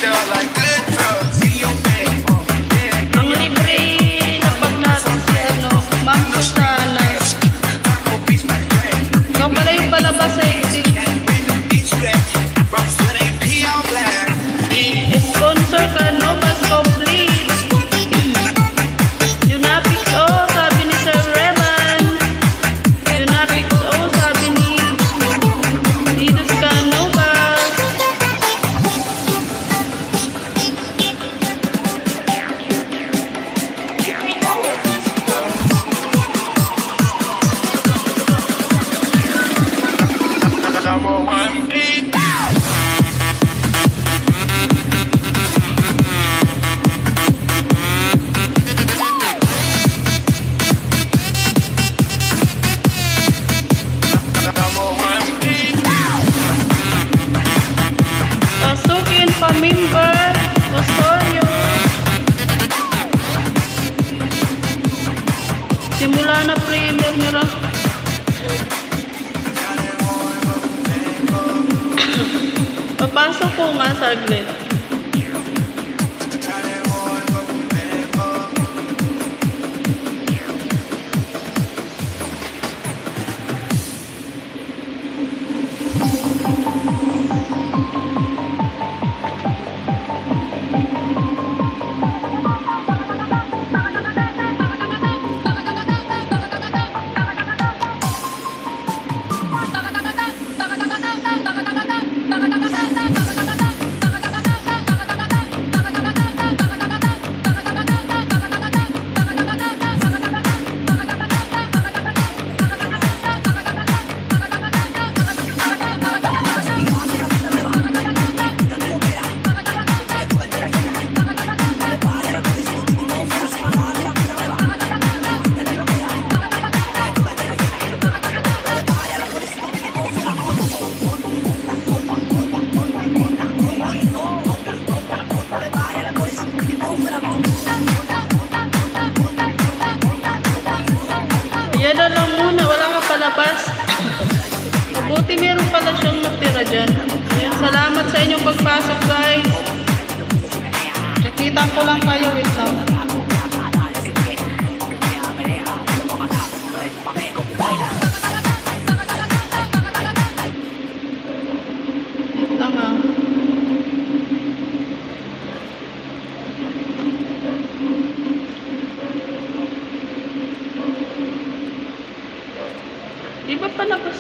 Ang libre na pag natin si ano, Ma'am Susana. Ikaw pala yung palabas sa exit. Sponsor ka, no? Mas complete. Unapix, oh, sabi ni Sir Revan. Unapix, oh, sabi ni Dinos Canova. Pasukin pa member Osorio. Simula na premier nila. Papasok ko nga saglit. Yan na lang muna, wala ka palabas. Mabuti meron pala siyang natira dyan. Ayan, salamat sa inyong pagpasok, guys. Nakita ko lang kayo, wait lang. Wait lang ah. Di ba palabas?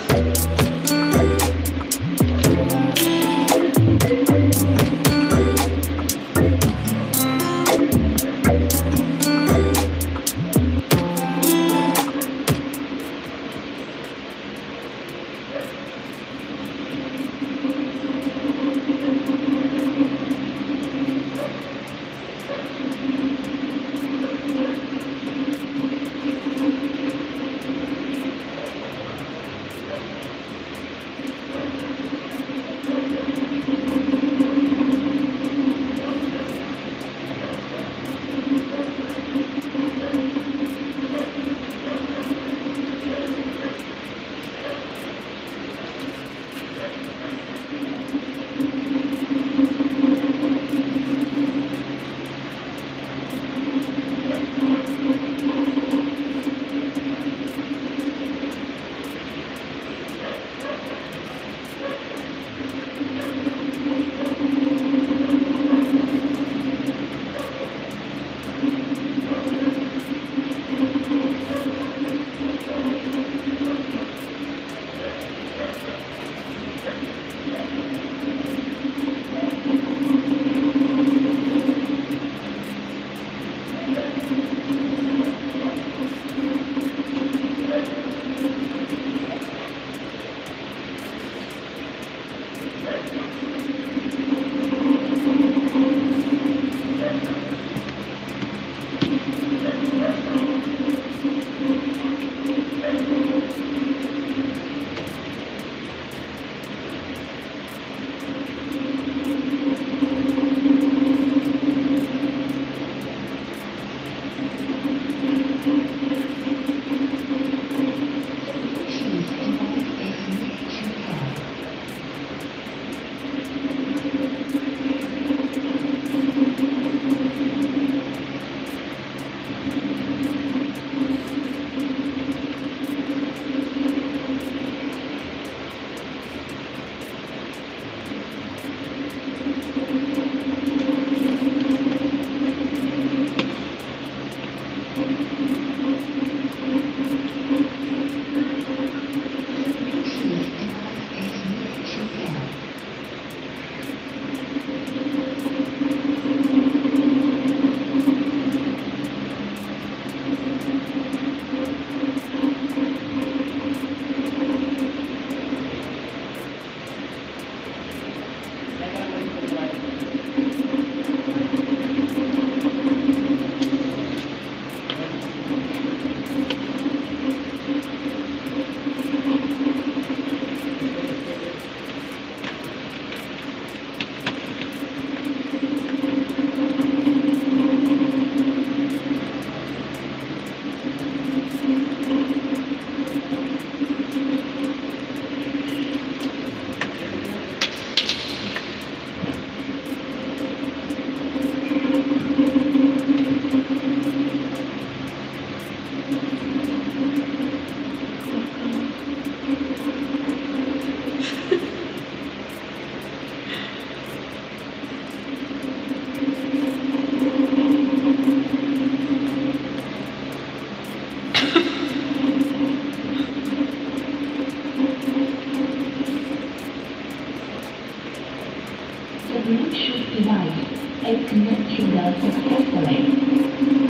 The Bluetooth device is connected successfully.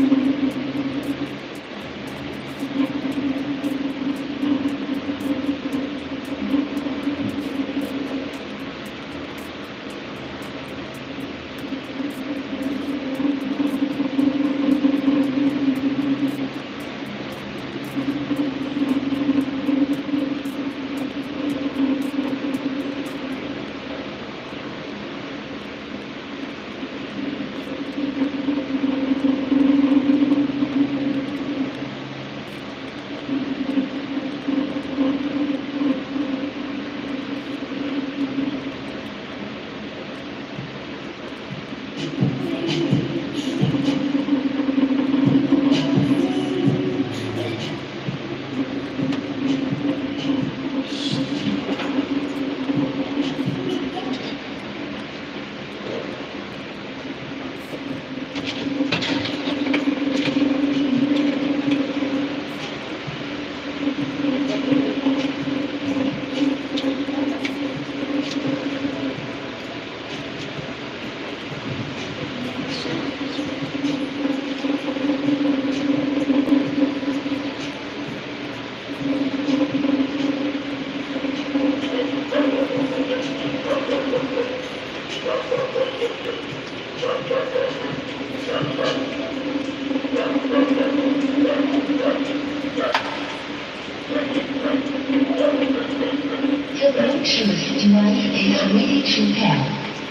The Bluetooth device is ready to pair.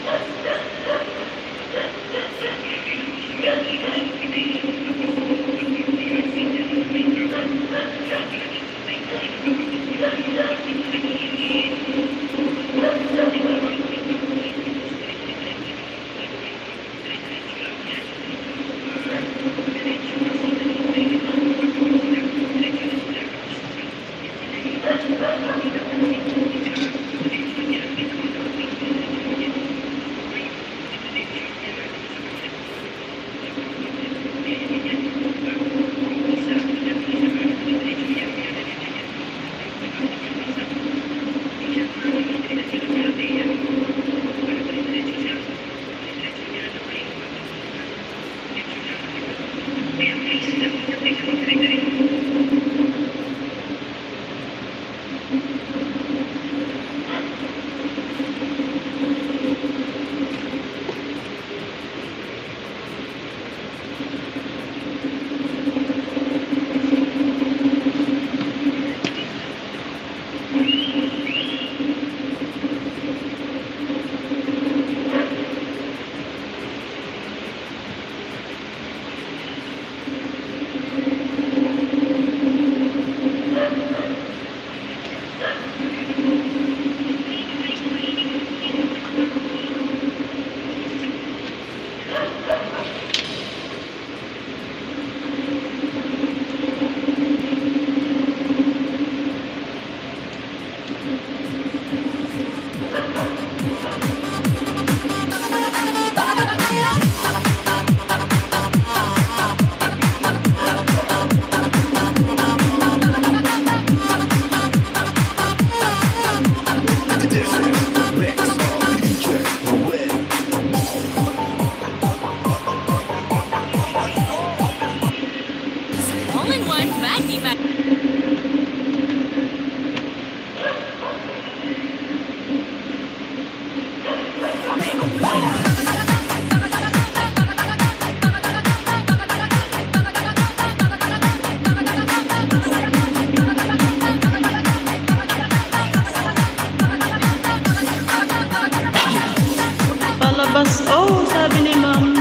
Palabas oh, sabi ni Ma'am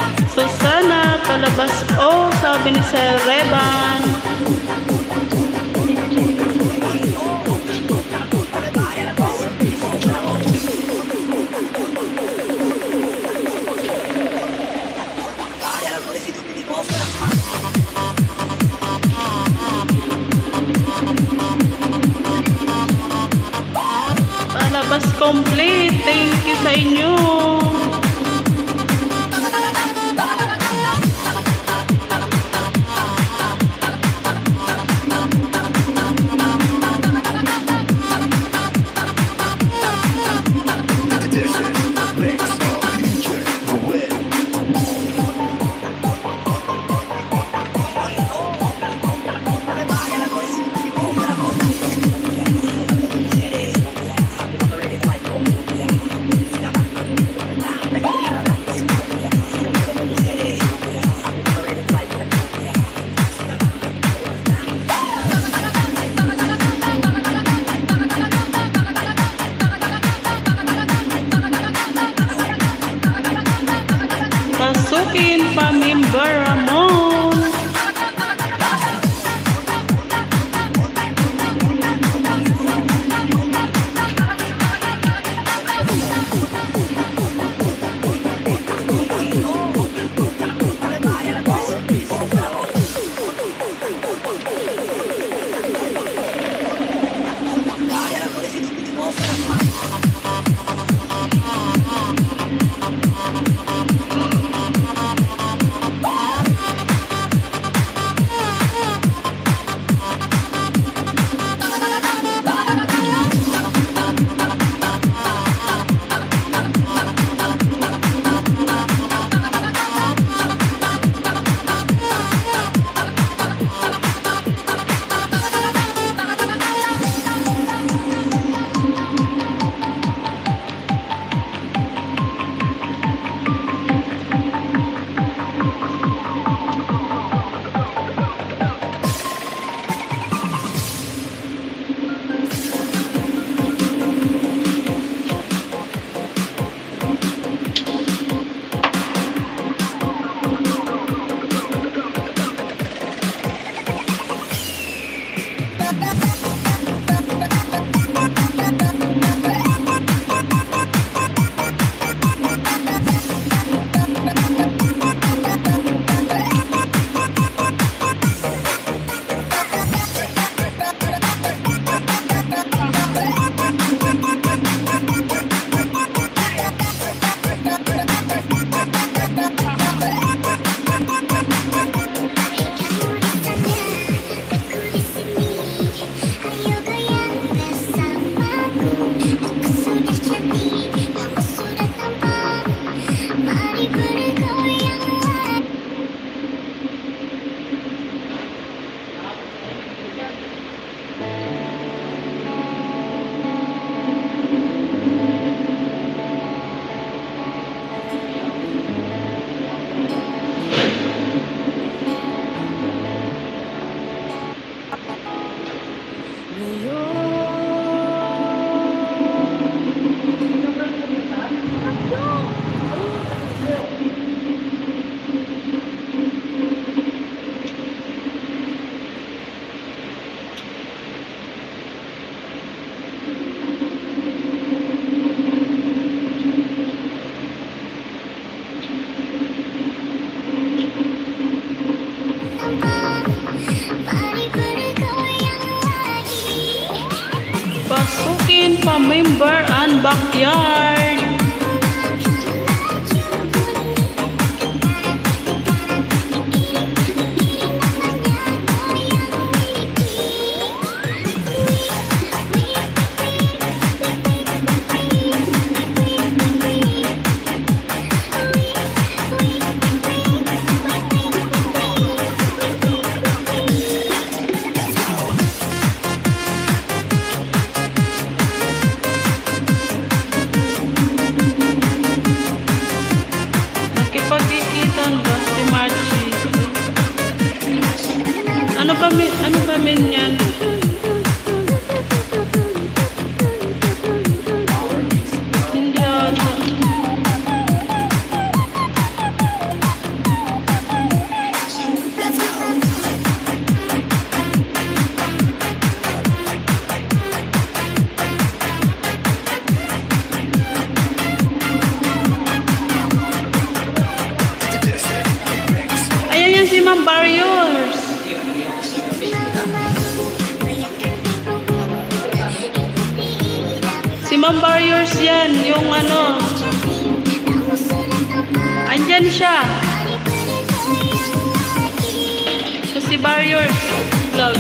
Susana. Palabas oh, sabi ni Sir Reban. Palabas complete. Thank you sa inyo. This is Mix Pasukin pa member Ramon. Pasukin pa member ang backyard. Ano pa min, ano pa min yan? Hindi ata. Ayan yan si Ma'am Barrios. Si Ma'am Barrios yan, yung ano. Andyan siya. So, si Barrios vlog.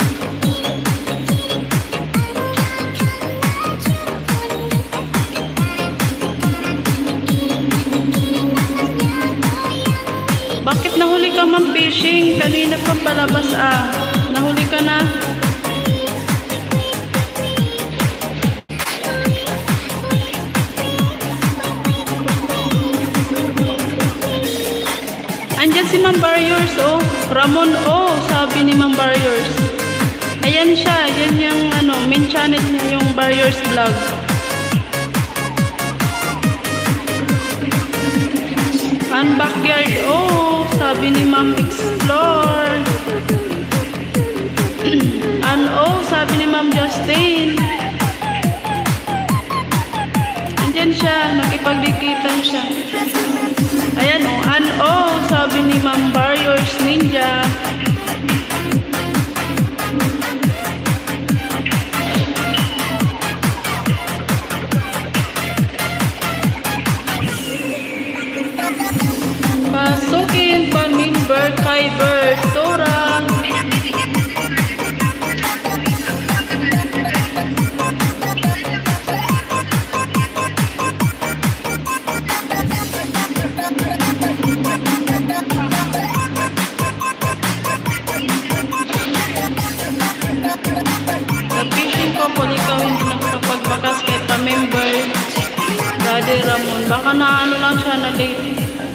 Bakit nahuli ka, Ma'am Fishing? Kanina pa palabas ah. Nahuli ka na. Andyan si Ma'am Barrios, oh. Ramon, oh. Sabi ni Ma'am Barrios. Ayan siya. Yan yung ano, main channel niya, yung Barrios vlog. An backyard, oh, sabi ni Ma'am Explore. An oh, sabi ni Ma'am Justin. Andyan siya, nakipagdikitan siya. Ayan oh, an oh, sabi ni Ma'am Warriors Ninja. Pasukin pa member kay Bertora. Napising ko po ikaw hindi nakapagbakas kay pa-member Daddy Ramon. Baka na ano lang siya na late.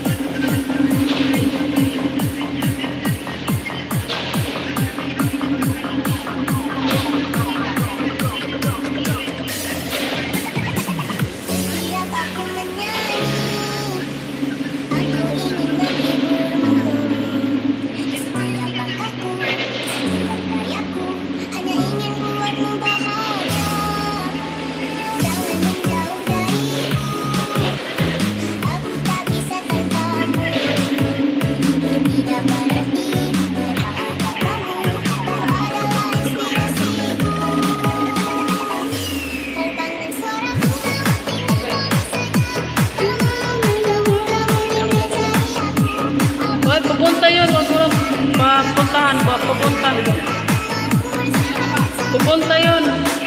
Pupunta yun, wag mo papuntahan, pupunta. Pupunta yun.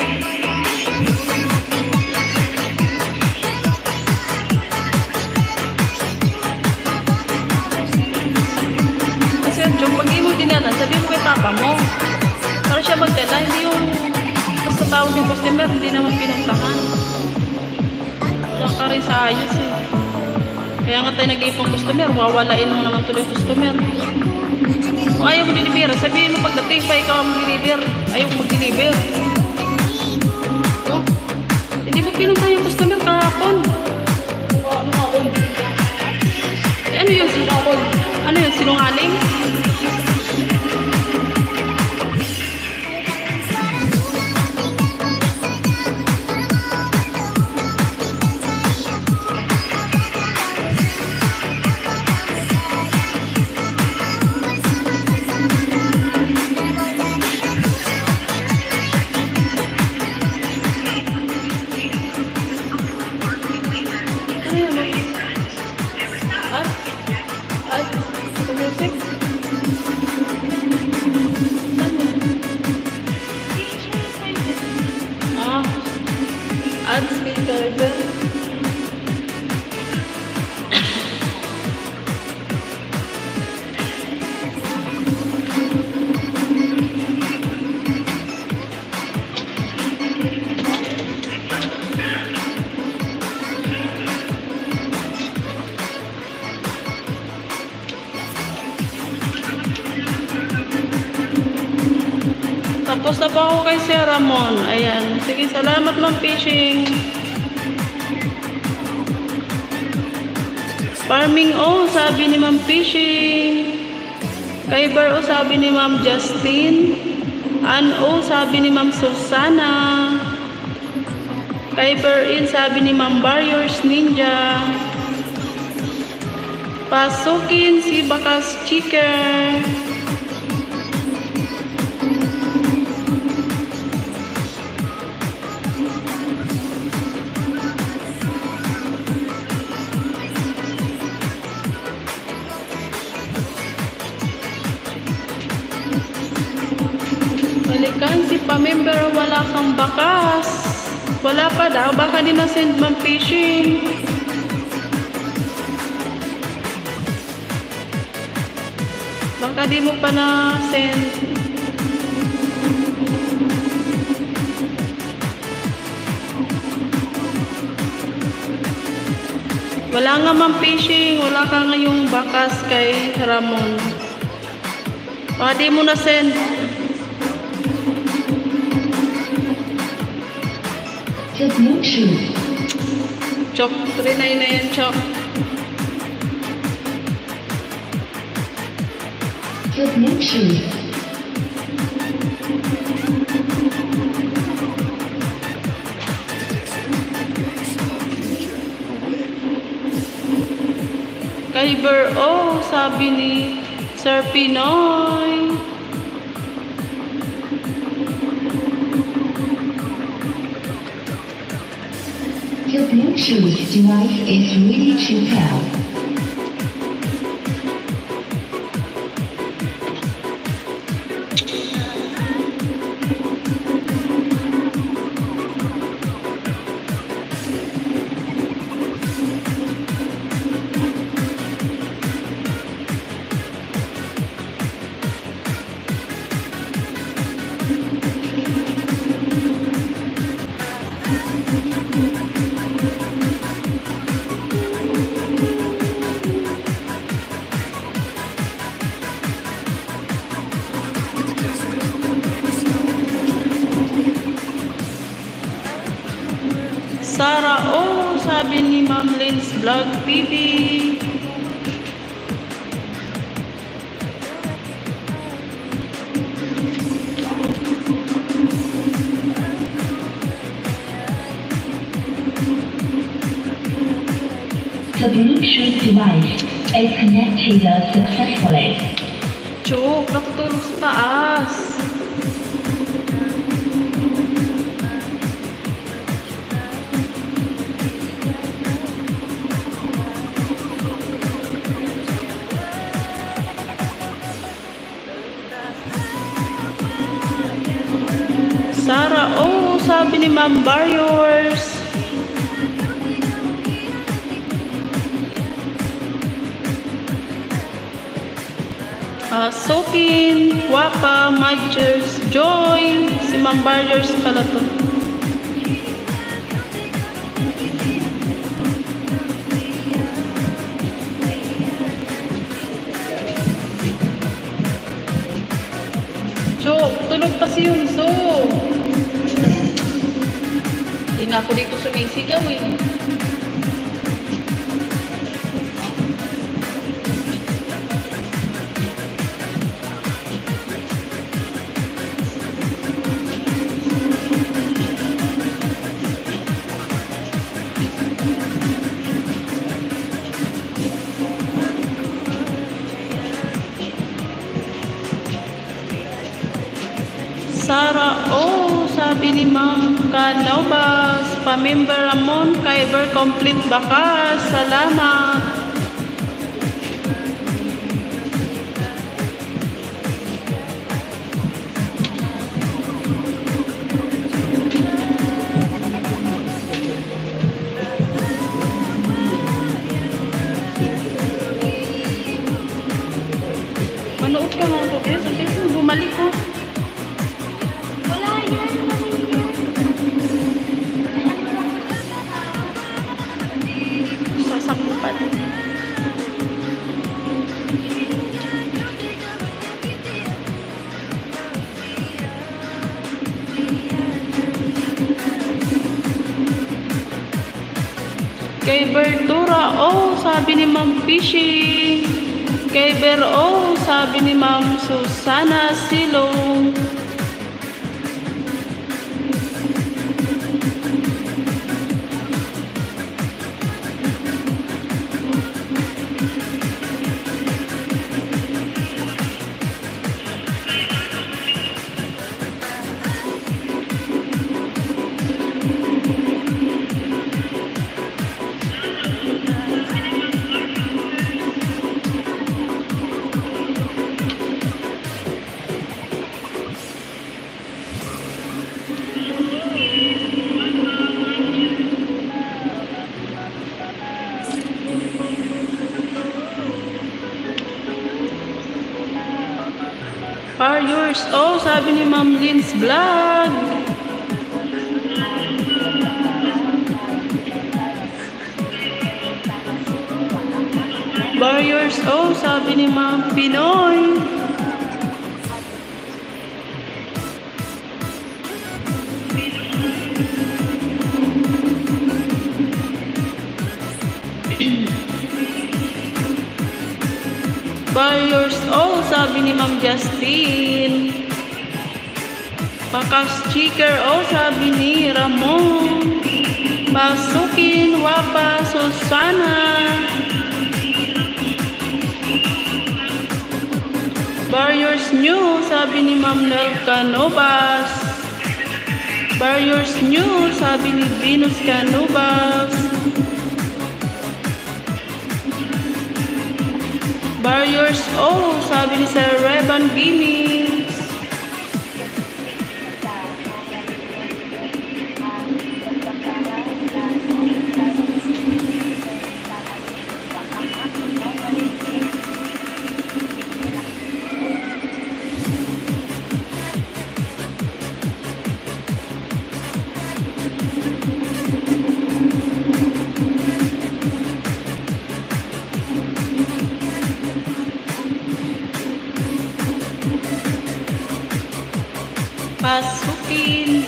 Kasi yung pag mo tinanan, sabi mo kay papa mo. Para siya magdala, hindi yung basta tawag yung customer, hindi naman pinuntahan. Wala ka rin sa ayos eh. Kaya nga tayo nag-iipong customer, wawalain mo naman tuloy yung customer. Kung ayaw mo deliver, sabihin mo pagdating pa ikaw ang mag-deliver. Ayaw mo mag-deliver. Oh, hindi mo pinunta yung customer kahapon. Eh, ano yun? Ano yun? Sinungaling? Add speaker dyan. Tapos na po ako kay Sir Ramon. Ayan. Sige, salamat Ma'am Fishing. Farming O, sabi ni Ma'am Fishing. Kyber O, sabi ni Ma'am Justin. An O, sabi ni Ma'am Susana. Kyber In, sabi ni Ma'am Warriors Ninja. Pasukin si Bakas Chicken. Balikan si pa-member, wala kang bakas. Wala pa daw, baka di na-send Ma'am Fishing. Baka di mo pa na-send. Wala nga Ma'am Fishing, wala ka ngayong bakas kay Ramon. Baka di mo na-send. Chok, three nine na yan, Chok. The blue cheese. Kyber, oh, sabi ni Sir Pinoy. Your Bluetooth device is ready to pair. Sara, oh, sabi ni Ma'am Lynn's Vlog T V. The Bluetooth device is connected successfully. Chok, nakatulog sa taas. Sara, oh, sabi ni Ma'am Barriers. Uh, Sokin, Wapa, Majers, Joy, si Ma'am Barriers pala to. Chok, tulog pa si Yunso. Hindi na ako dito sumisigaw eh. Sara, oh, sabi ni Ma'am Canobas, pamember Ramon, Kyber complete baka, salamat. Manood ka mga to, eh, sabi ko, bumalik ko. Wala yan. Sasakpan. Kay Bertura, oh, sabi ni Ma'am Fishy. Kay Ber, oh, sabi ni Ma'am Susana Silong. Are yours? Oh, sabi ni Ma'am Lynn's Vlog. Barriers, oh, sabi ni Ma'am Pinoy. Barriers all, sabi ni Ma'am Justin. Bakas sticker all, sabi ni Ramon. Pasukin, Wapa, Susana. Barriers new, sabi ni Ma'am Nel Canovas. Barriers new, sabi ni Venus Canovas. Barriers oh, sabi ni Sir Revan Gimmings. Pasukin.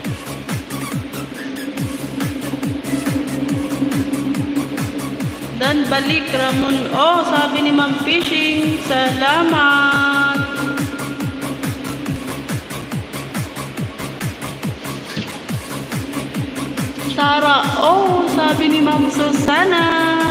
Dan balik Ramon. Oh, sabi ni Ma'am Fishing. Salamat. Tara. Oh, sabi ni Ma'am Susana.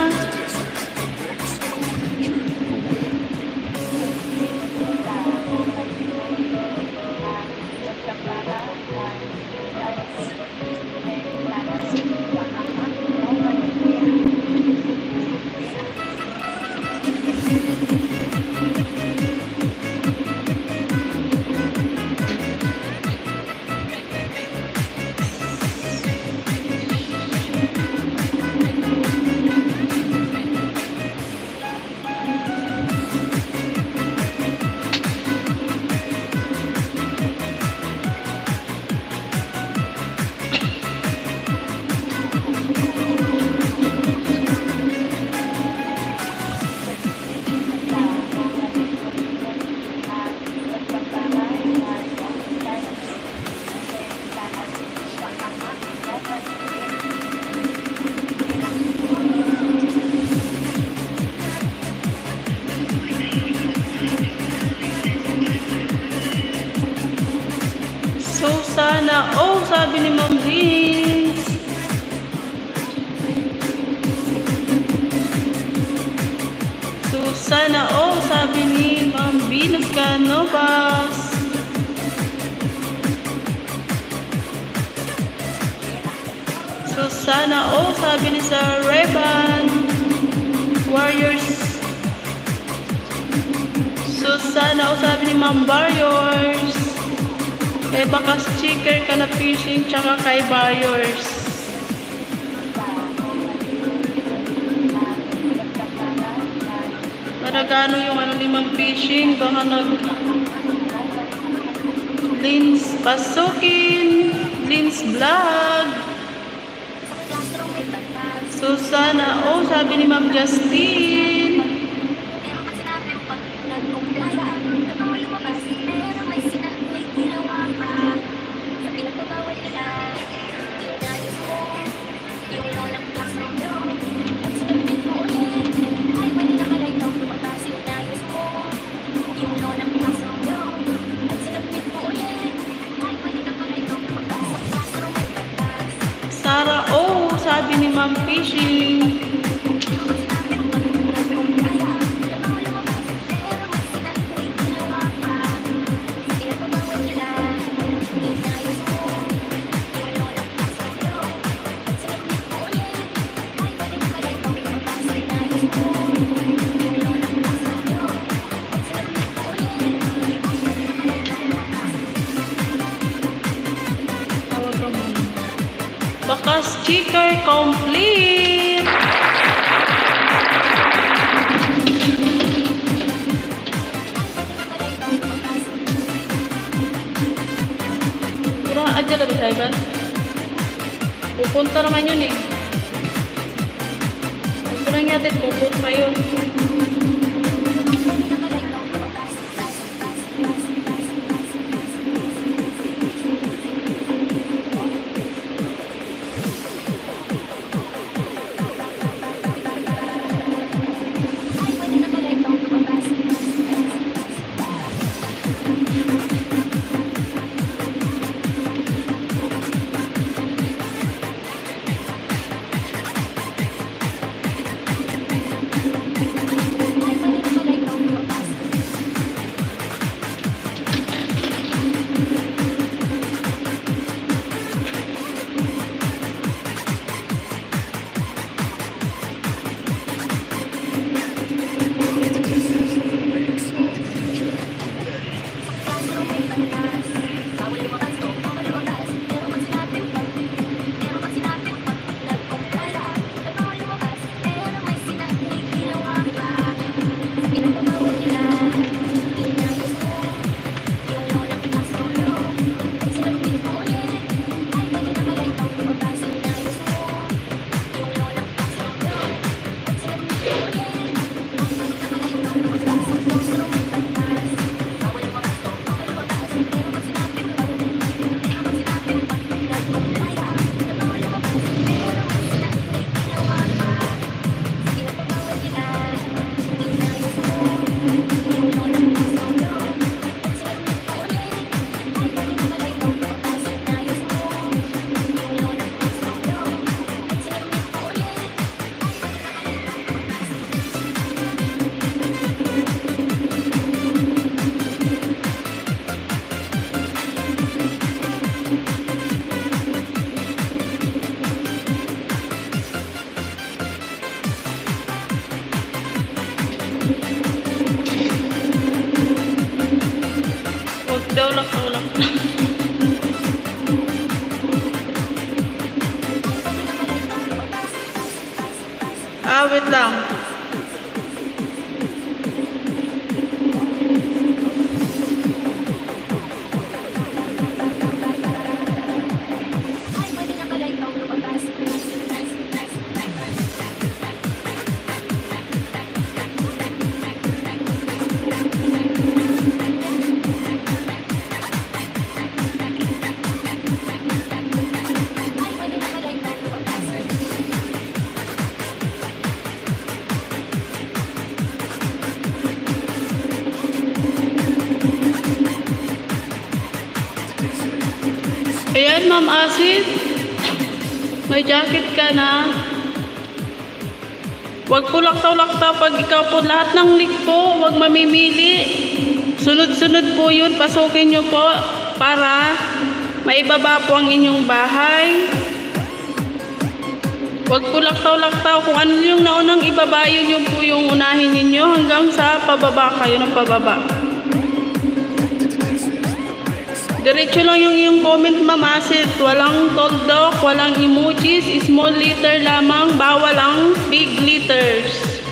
Susana, oh, sabi ni Ma'am Vince. Susana, oh, sabi ni Ma'am Venus Canovas. Susana, oh, sabi ni Sir Revan. Warriors. Susana, oh, sabi ni Ma'am Barriers. Eh, baka sticker ka na fishing tsaka kay Barriers. Para gano yung ano ni Ma'am Fishing, baka nag Lins Pasukin, Lins Vlog. Susana, oh, sabi ni Ma'am Justin. Sara, oh, sabi ni Ma'am Fishing. Baka sticker complete. Kurang aja lebih hebat. Pupunta naman yun eh. Kurang yatit, pupunta pa yun. Nagkaulak-ulak. Ah, wait lang. Ayan, Ma'am Asid. May jacket ka na. Huwag po laktaw-laktaw pag ikaw po. Lahat ng link po, huwag mamimili. Sunod-sunod po yun. Pasukin nyo po para maibaba po ang inyong bahay. Huwag po laktaw-laktaw. Kung ano yung naunang ibaba, yun yung po yung unahin ninyo hanggang sa pababa kayo ng pababa. Diretso lang yung iyong comment, Ma'am Asid. Walang toldok, walang emojis, small letter lamang, bawal ang big letters.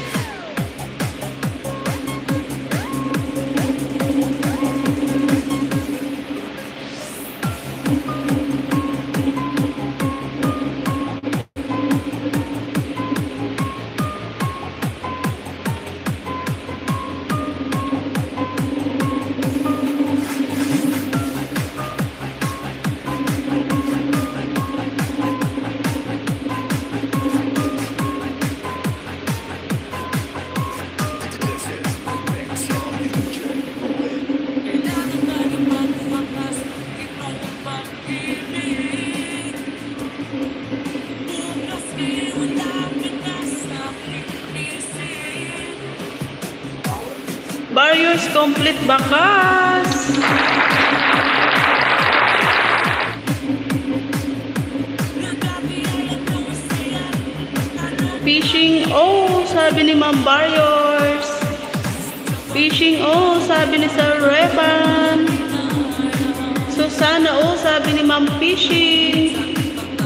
Barriers complete bakas. Fishing oh, sabi ni Ma'am Barriers. Fishing oh, sabi ni Sir Revan. Susana oh, sabi ni Ma'am Fishing.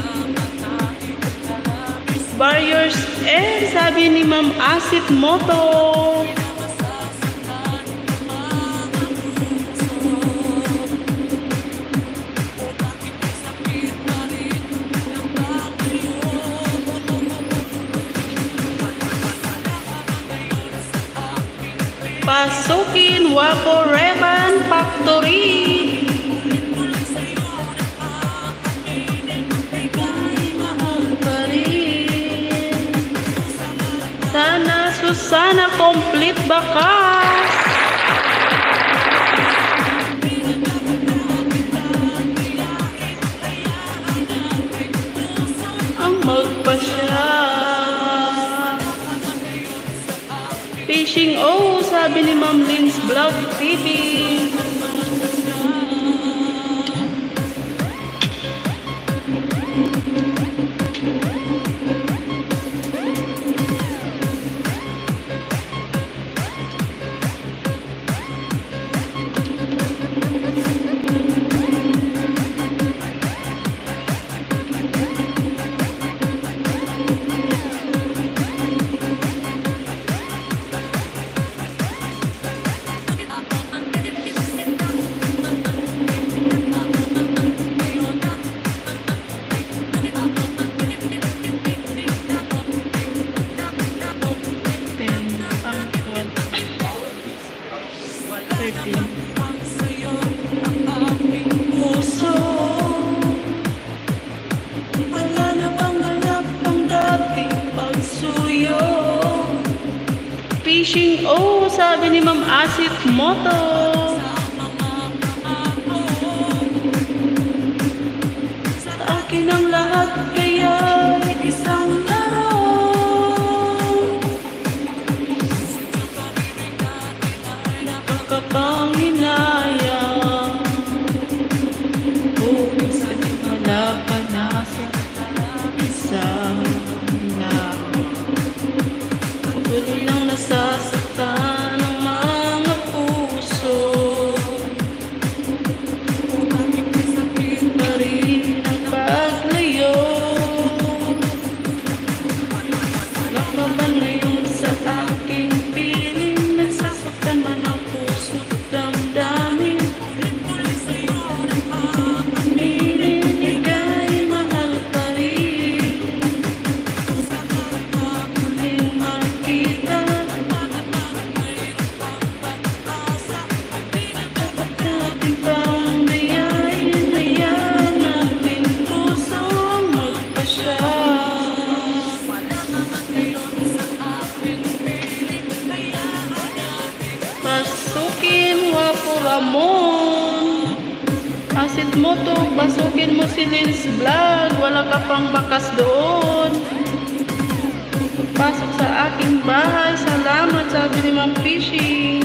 Barriers eh, sabi ni Ma'am Asit Moto. Pasukin Wapo Revan Factory. Sana Susana complete bakas. Ang magpasya. Fishing oh, sabi ni Ma'am Lynn's Vlog T V. Puso, wala na bang hanap ng dating pagsuyo. Fishing oh, sabi ni Ma'am Asit Moto. Sa akin ang lahat kaya isang laro. Nakakapanghinayang kung saan wala ka na sa isang laro. Tuloy lang nasasaktan ang mga puso. Ramon. Asit mo to, basukin mo si Lins Vlog. Wala ka pang bakas doon. Pasok sa aking bahay. Salamat, sabi ni Ma'am Fishing.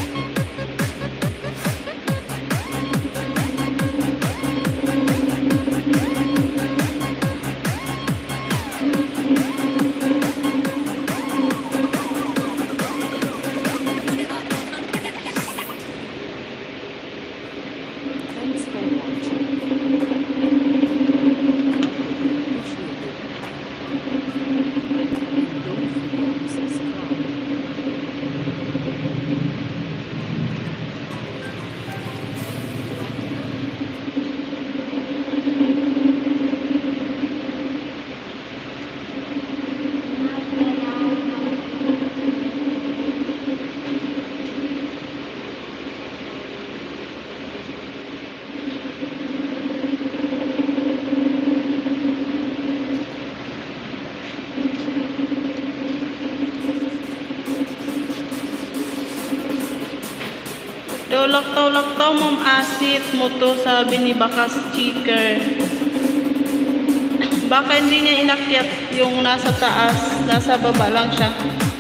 Thanks for watching. Don't forget to subscribe. Tulak-tulak-taw Ma'am Asit mo to, sabi ni Bakas Chicker. Baka hindi niya inakyat yung nasa taas, nasa baba lang siya.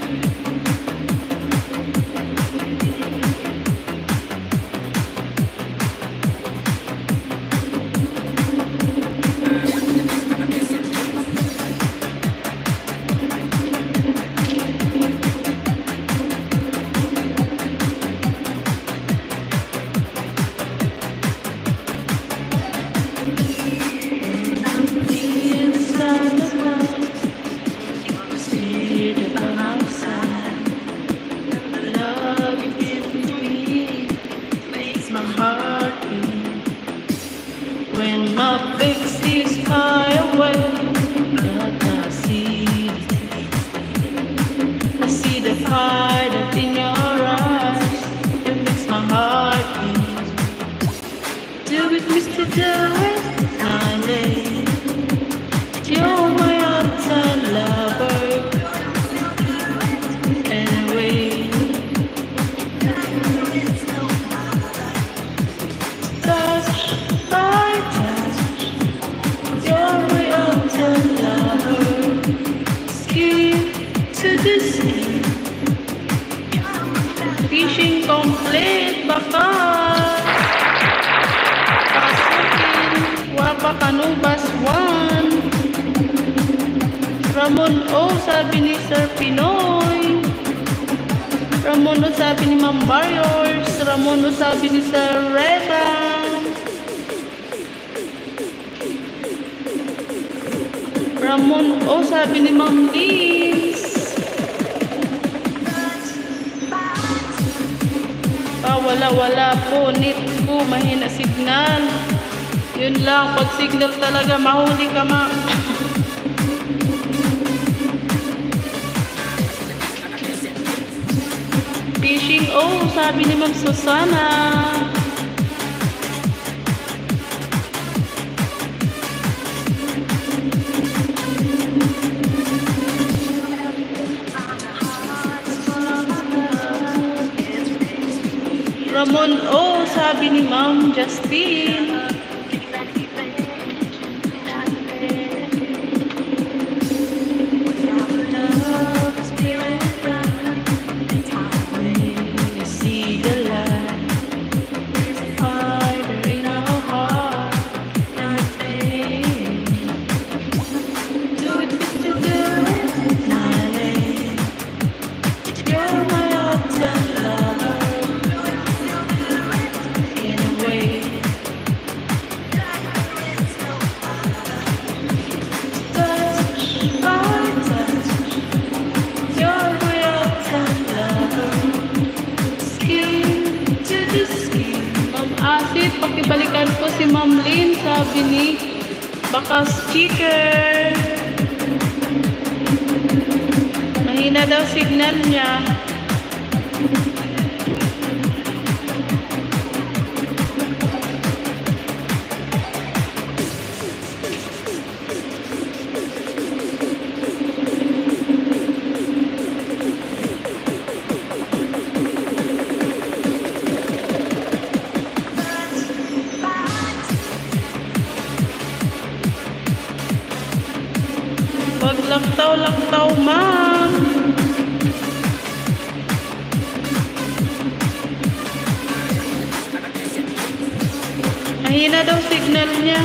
When my fix is far away, but I see, I see the fire that's in your eyes. It makes my heart beat. Do it, Mister Do it, darling. You're my outside lover. Anyway, touch by touch. You're my outside lover. Skin to the skin. Fishing complete, baka pasukin. Wapa Kanubas one. Ramon O, sabi ni Sir Pinoy. Ramon O, sabi ni Ma'am Barrios. Ramon O, sabi ni Sir Reda. Ramon O, sabi ni Ma'am Liz. Ah, wala, wala po. Net po, mahina signal. Yun lang, pag signal talaga, mahuli ka ma. Fishing O, sabi ni Ma'am Susana. Ramon O, sabi ni Ma'am Justine. Pakibalikan po si Ma'am Lynn, sabi ni Bakas Chicker. Mahina daw signal niya. tao, ma'am. Mahina daw signal niya.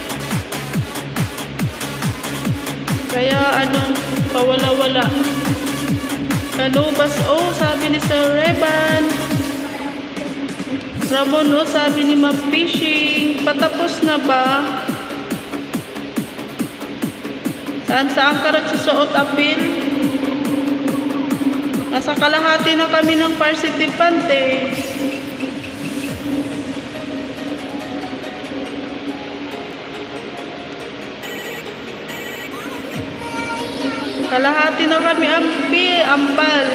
Kaya ano, pawala-wala. Kanubas, oh, sabi ni Sir Reban. Ramon, oh, sabi ni Ma'am Fishing. Patapos na ba? Saan-saan ka nagsusuot, Apil? Nasa kalahati na kami ng participant eh. Kalahati na kami, ampi, ampal.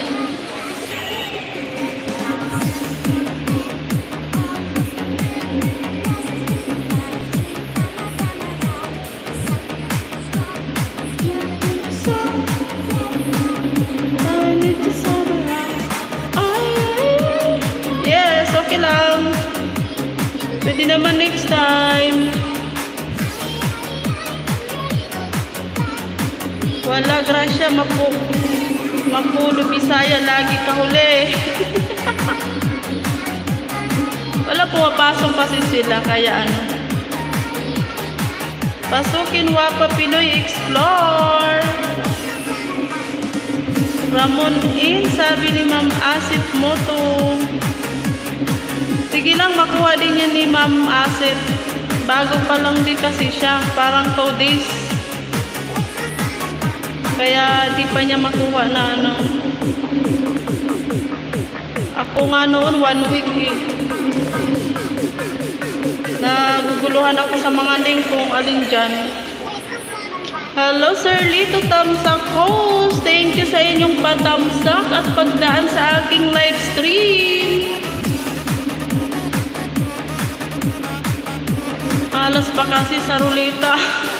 Yes, okay lang. Pwede naman next time. Wala, grasya, mapu mapulo Bisaya, lagi kahuli. Wala, pumapasok kasi sila, kaya ano. Pasukin, Wapa Pinoy Explore. Ramon in, sabi ni Ma'am Asif Moto. Sige lang, makuha din yan ni Ma'am Asif. Bago pa lang din kasi siya, parang two days. Kaya di pa niya makuha na ano. Ako nga noon one week eh. Naguguluhan ako sa mga link kung alin dyan. Hello Sir Lito Tamsak Host. Thank you sa inyong patamsak at pagdaan sa aking live stream. Alas pa kasi sa ruleta.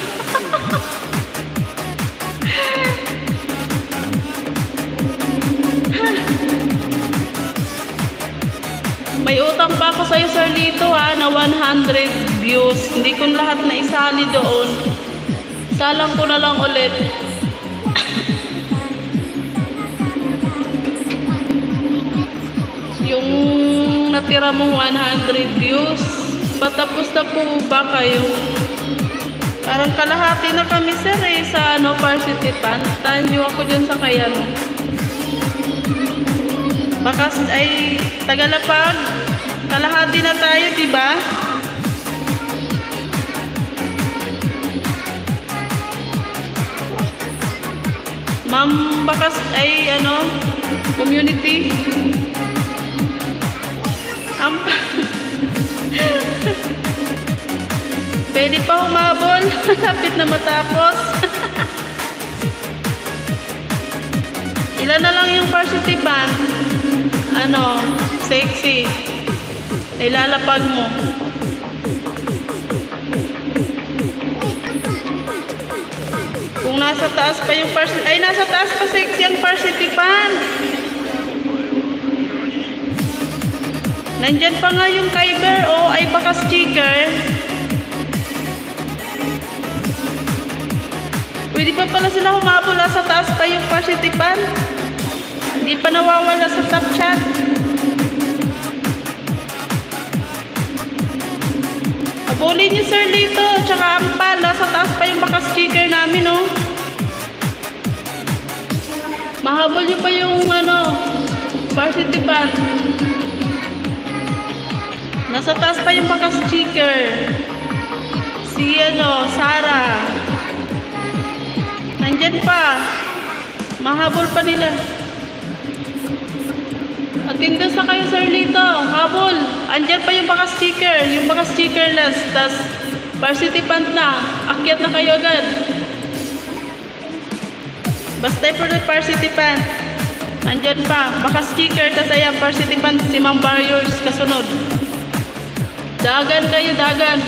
May utang pa ako sa'yo, Sir Lito, ha, na one hundred views. Hindi ko lahat na isali doon. Salang ko na lang ulit. Yung natira mong one hundred views, patapos na po ba kayo? Parang kalahati na kami, sir, eh, sa ano, participant. Tahan nyo ako dyan sa kayan. Baka ay Tagalapag, kalahati na tayo, diba? Ma'am, bakas ay ano, community. Am Pwede pa humabol. Lapit na matapos. Ilan na lang yung participant? Ano, sexy. Ilalapag mo. Kung nasa taas pa yung participant, ay nasa taas pa sexy ang participant. Nandyan pa nga yung Kyber, o oh, ay baka sticker. Pwede pa pala sila humabol, sa taas pa yung participant. Hindi pa nawawala sa top chat. Habulin niyo Sir Lito, tsaka Ampal, sa taas pa yung baka sticker namin, oh. Mahabol niyo pa yung ano, participant. Nasa taas pa yung baka sticker. Si ano, Sarah. Nandyan pa. Mahabol pa nila. Atindas na kayo, Sir Lito. Habol. Andyan pa yung baka sticker. Yung baka stickerless. Tas participant na. Akyat na kayo agad. Basta for the participant. Andyan pa. Baka sticker. Tas ayan, participant si Ma'am Barriers. Kasunod. Dagan kayo, dagan.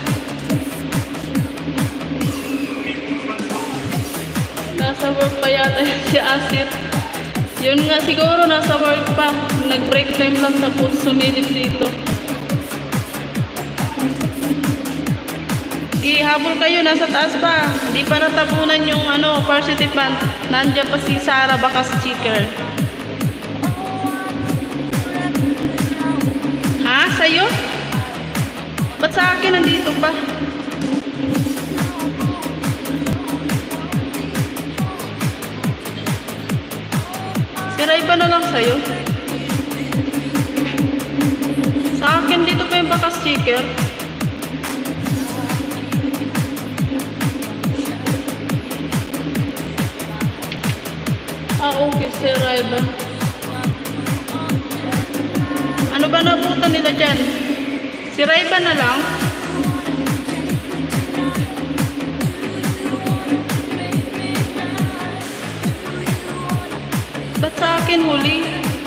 Nasa work pa yata si Asit. Yun nga siguro, nasa work pa. Nag-break time lang sa sumilip dito. Sige, habol kayo. Nasa taas pa. Hindi pa natabunan yung ano, varsity band. Nandiyan pa si Sarah baka sticker. Ha? Sa'yo? Ba't sa akin nandito pa? Siray ba na lang sa'yo? Sa akin dito pa yung baka sticker. Ah, okay, siray ba? Ano ba nabutan nila dyan? Siray ba na lang? Ba't sa akin huli?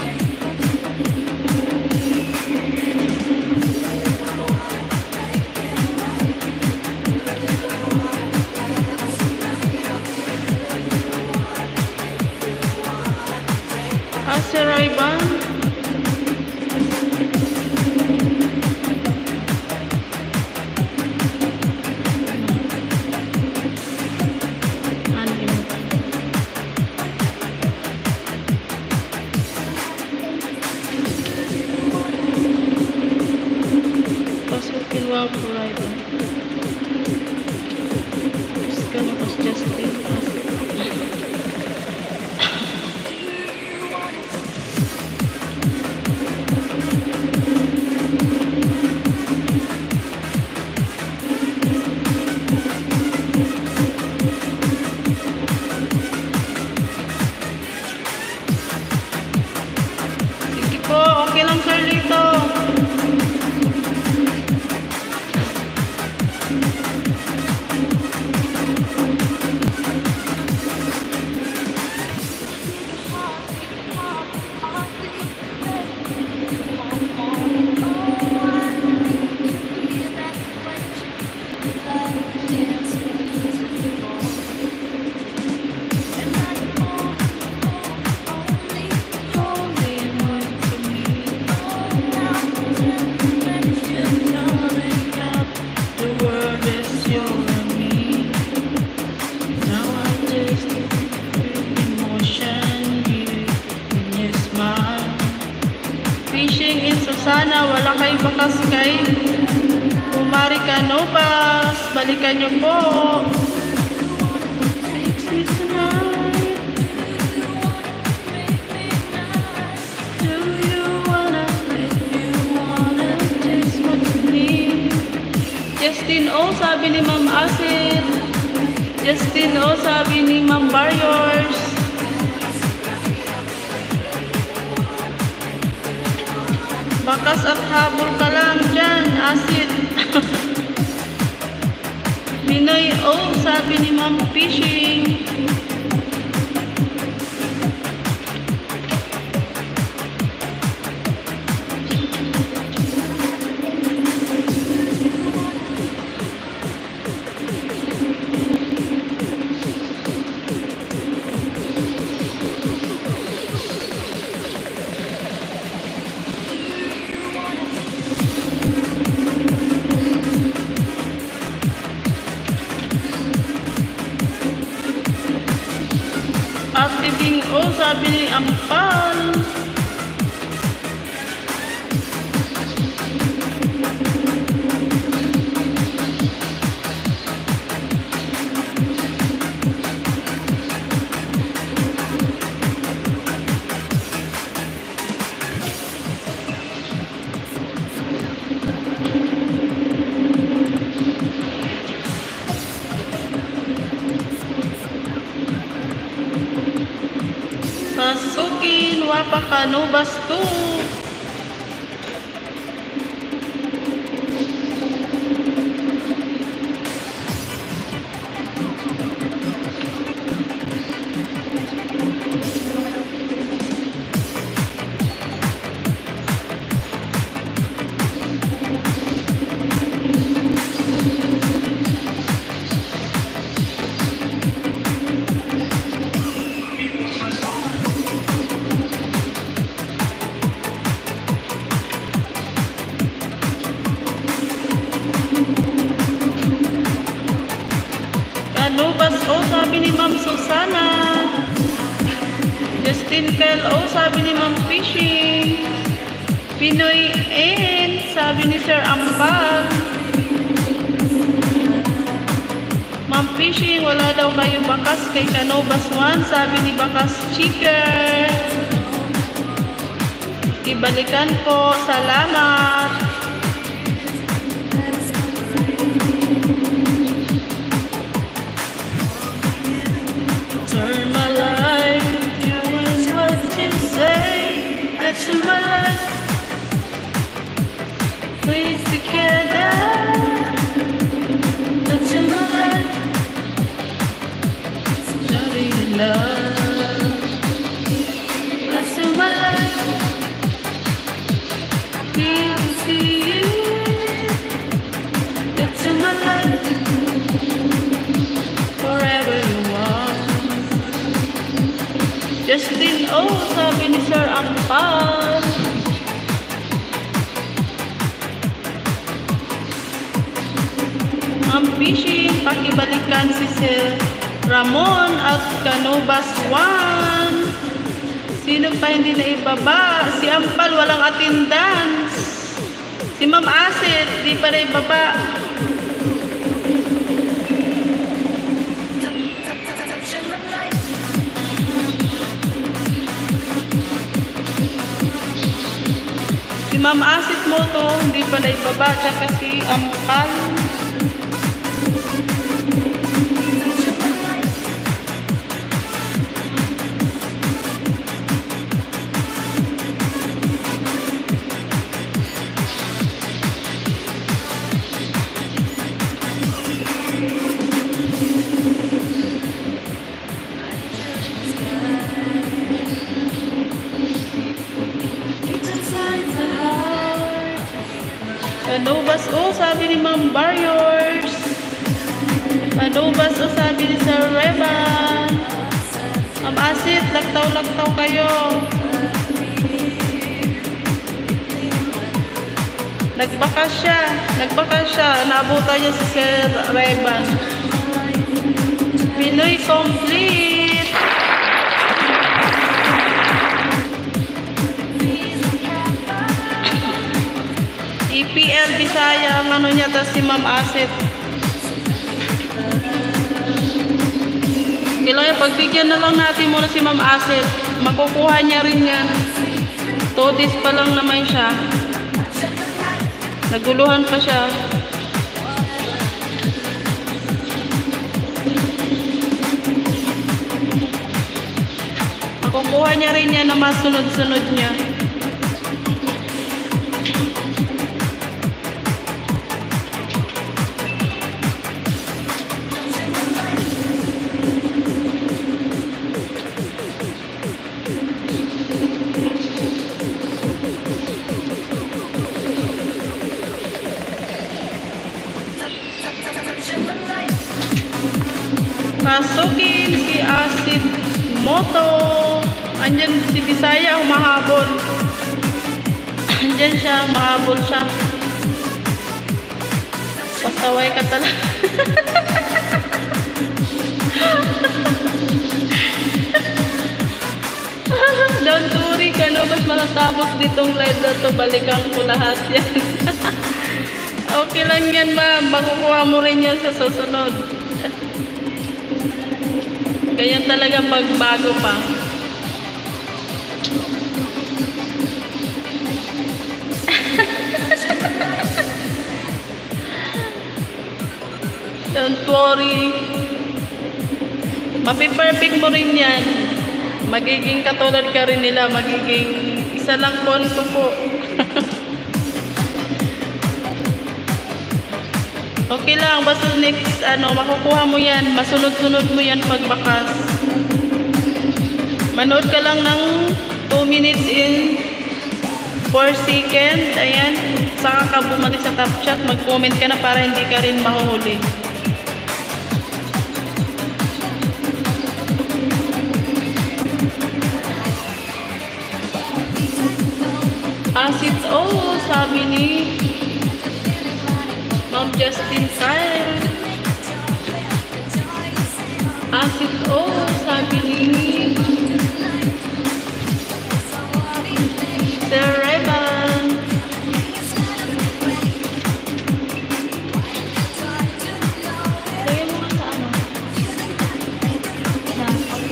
Ah, siray ba? Wow, right. Just gonna was just Sige po, okay lang sir dito. Fishing in Susana, wala kayo bakas kay Kumari Canobas, balikan nyo po. Takes me tonight. Do you wanna, if you wanna taste what's me? Justin O, sabi ni Ma'am Asit. Justin O, sabi ni Ma'am Barriers. Bakas at habol ka lang dyan, Asit. Minoy O, sabi ni Ma'am Fishing. Activing O, sabi ni Ampal. Pasukin, wapa Canobas to. Canobas, oh, sabi ni Ma'am Susana. Justin Kel, oh, sabi ni Ma'am Fishing. Pinoy N, sabi ni Sir Ambal. Ma'am Fishing, wala daw kayo bakas kay Canobas one, sabi ni Bakas Chicker. Ibalikan po, salamat. Turn my life, doing what you say. That's my life. Please together. That's my life. Starting in love. That's my life. Feel to see you. That's my life. Forever you are. Justin, oh, sabi ni Sir Ampal. Ang fishing, pakibalikan si Sir Ramon at Canobas one. Sino pa hindi na ibaba? Si Ampal, walang attendance. Si Ma'am Asit, di pa na ibaba. Si Ma'am Asit mo to, hindi pa na ibaba. Tsaka si Ampal. Canobas, oh, sabi ni Ma'am Barriers. Canobas, oh, sabi ni Sir Revan. Ma'am Asit, lagtaw-lagtaw kayo. Nagbakas siya. Nagbakas siya. Naabutan niya si Sir Revan. Pinoy complete. E P L Bisaya ang ano niya, tas si Ma'am Asit. Kailangan pagbigyan na lang natin muna si Ma'am Asit. Makukuha niya rin yan. Todis pa lang naman siya. Naguluhan pa siya. Makukuha niya rin yan na masunod-sunod niya. Pasukin si Asit Moto. Andyan si Bisaya, humahabol. Andyan siya, mahabol siya. Pasaway ka talaga. Don't worry ka, no? Mas matatapos ditong live na to. Balikan ko lahat yan. Okay lang yan, ma'am. Makukuha mo rin yan sa susunod. Ganyan talaga pagbago pa. Don't worry. Mapi-perfect mo rin yan. Magiging katulad ka rin nila. Magiging isa lang po nito po. Okay lang, basta next, ano, makukuha mo yan, masunod-sunod mo yan pagbakas. Manood ka lang ng two minutes in four seconds, ayan. Saka ka bumalik sa top chat, mag-comment ka na para hindi ka rin mahuhuli. Asit, oh, sabi ni Ma'am Justin Kyle. Asit o, sabi ni Sir Revan. Lagyan mo nga sa ano? Sa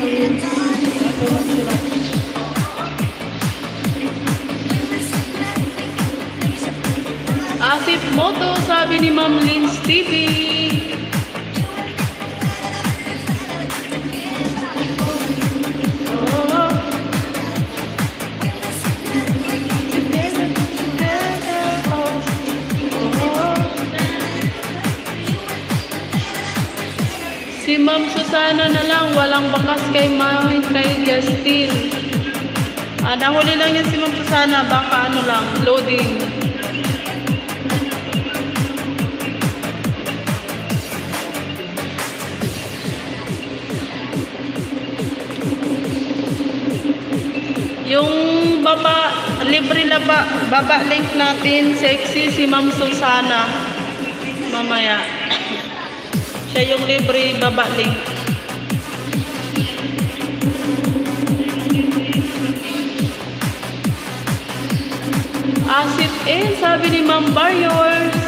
Asif Moto, sabi ni Ma'am Lynn T V. Oh. Si Ma'am Susana na lang, walang bakas kay Ma'am kay Justin. Ah, nahuli lang yan si Ma'am Susana, baka ano lang, loading. Yung baba, libre na ba, baba link natin, sexy si Ma'am Susana. Mamaya. Siya yung libre baba link. Asit eh, sabi ni Ma'am Barriers.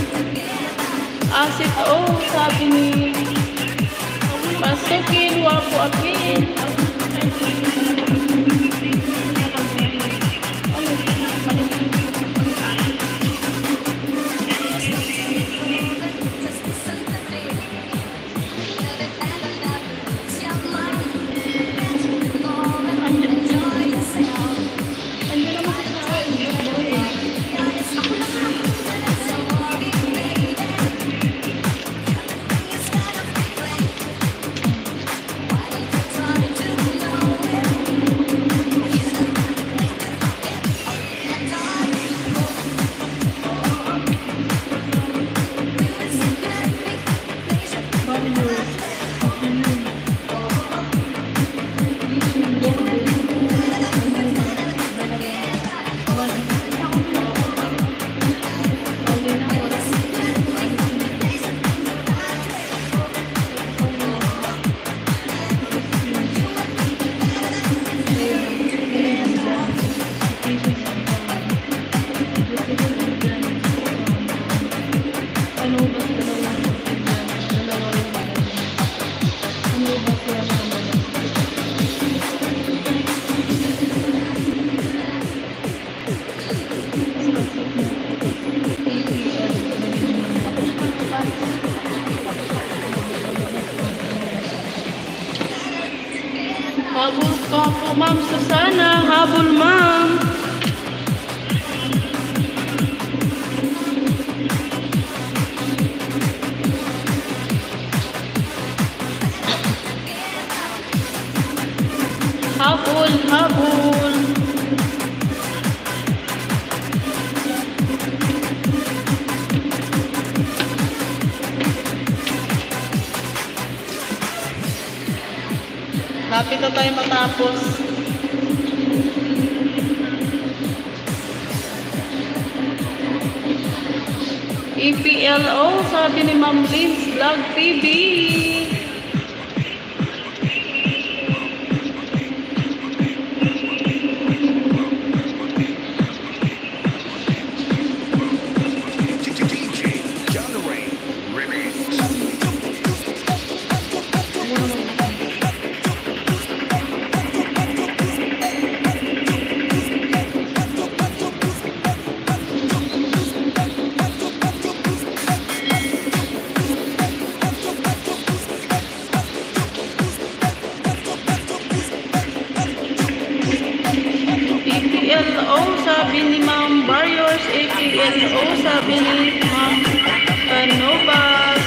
Asit oh, sabi ni Pasukin, wapo akin. Habol ka po, Ma'am Susana. Habol, Ma'am. Habol, habol. Lapit na tayo matapos. E P L O, sabi ni Ma'am Lynn's Vlog T V. A P L O, sabi ni Ma'am Barrios. A P L O, sabi ni Ma'am Canovas.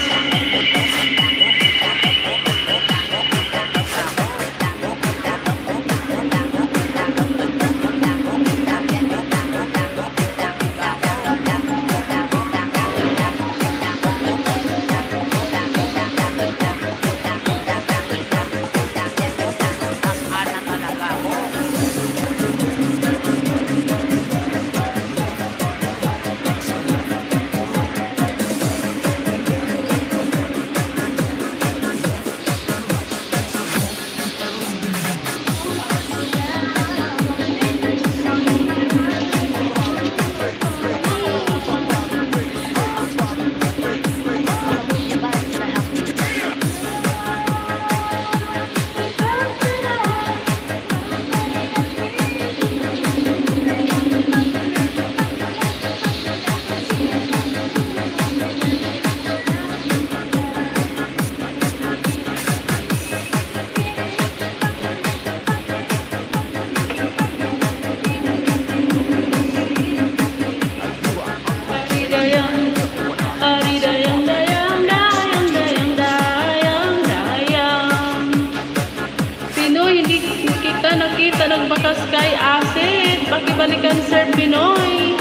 ay acid. Pakibalikan, Sir Pinoy.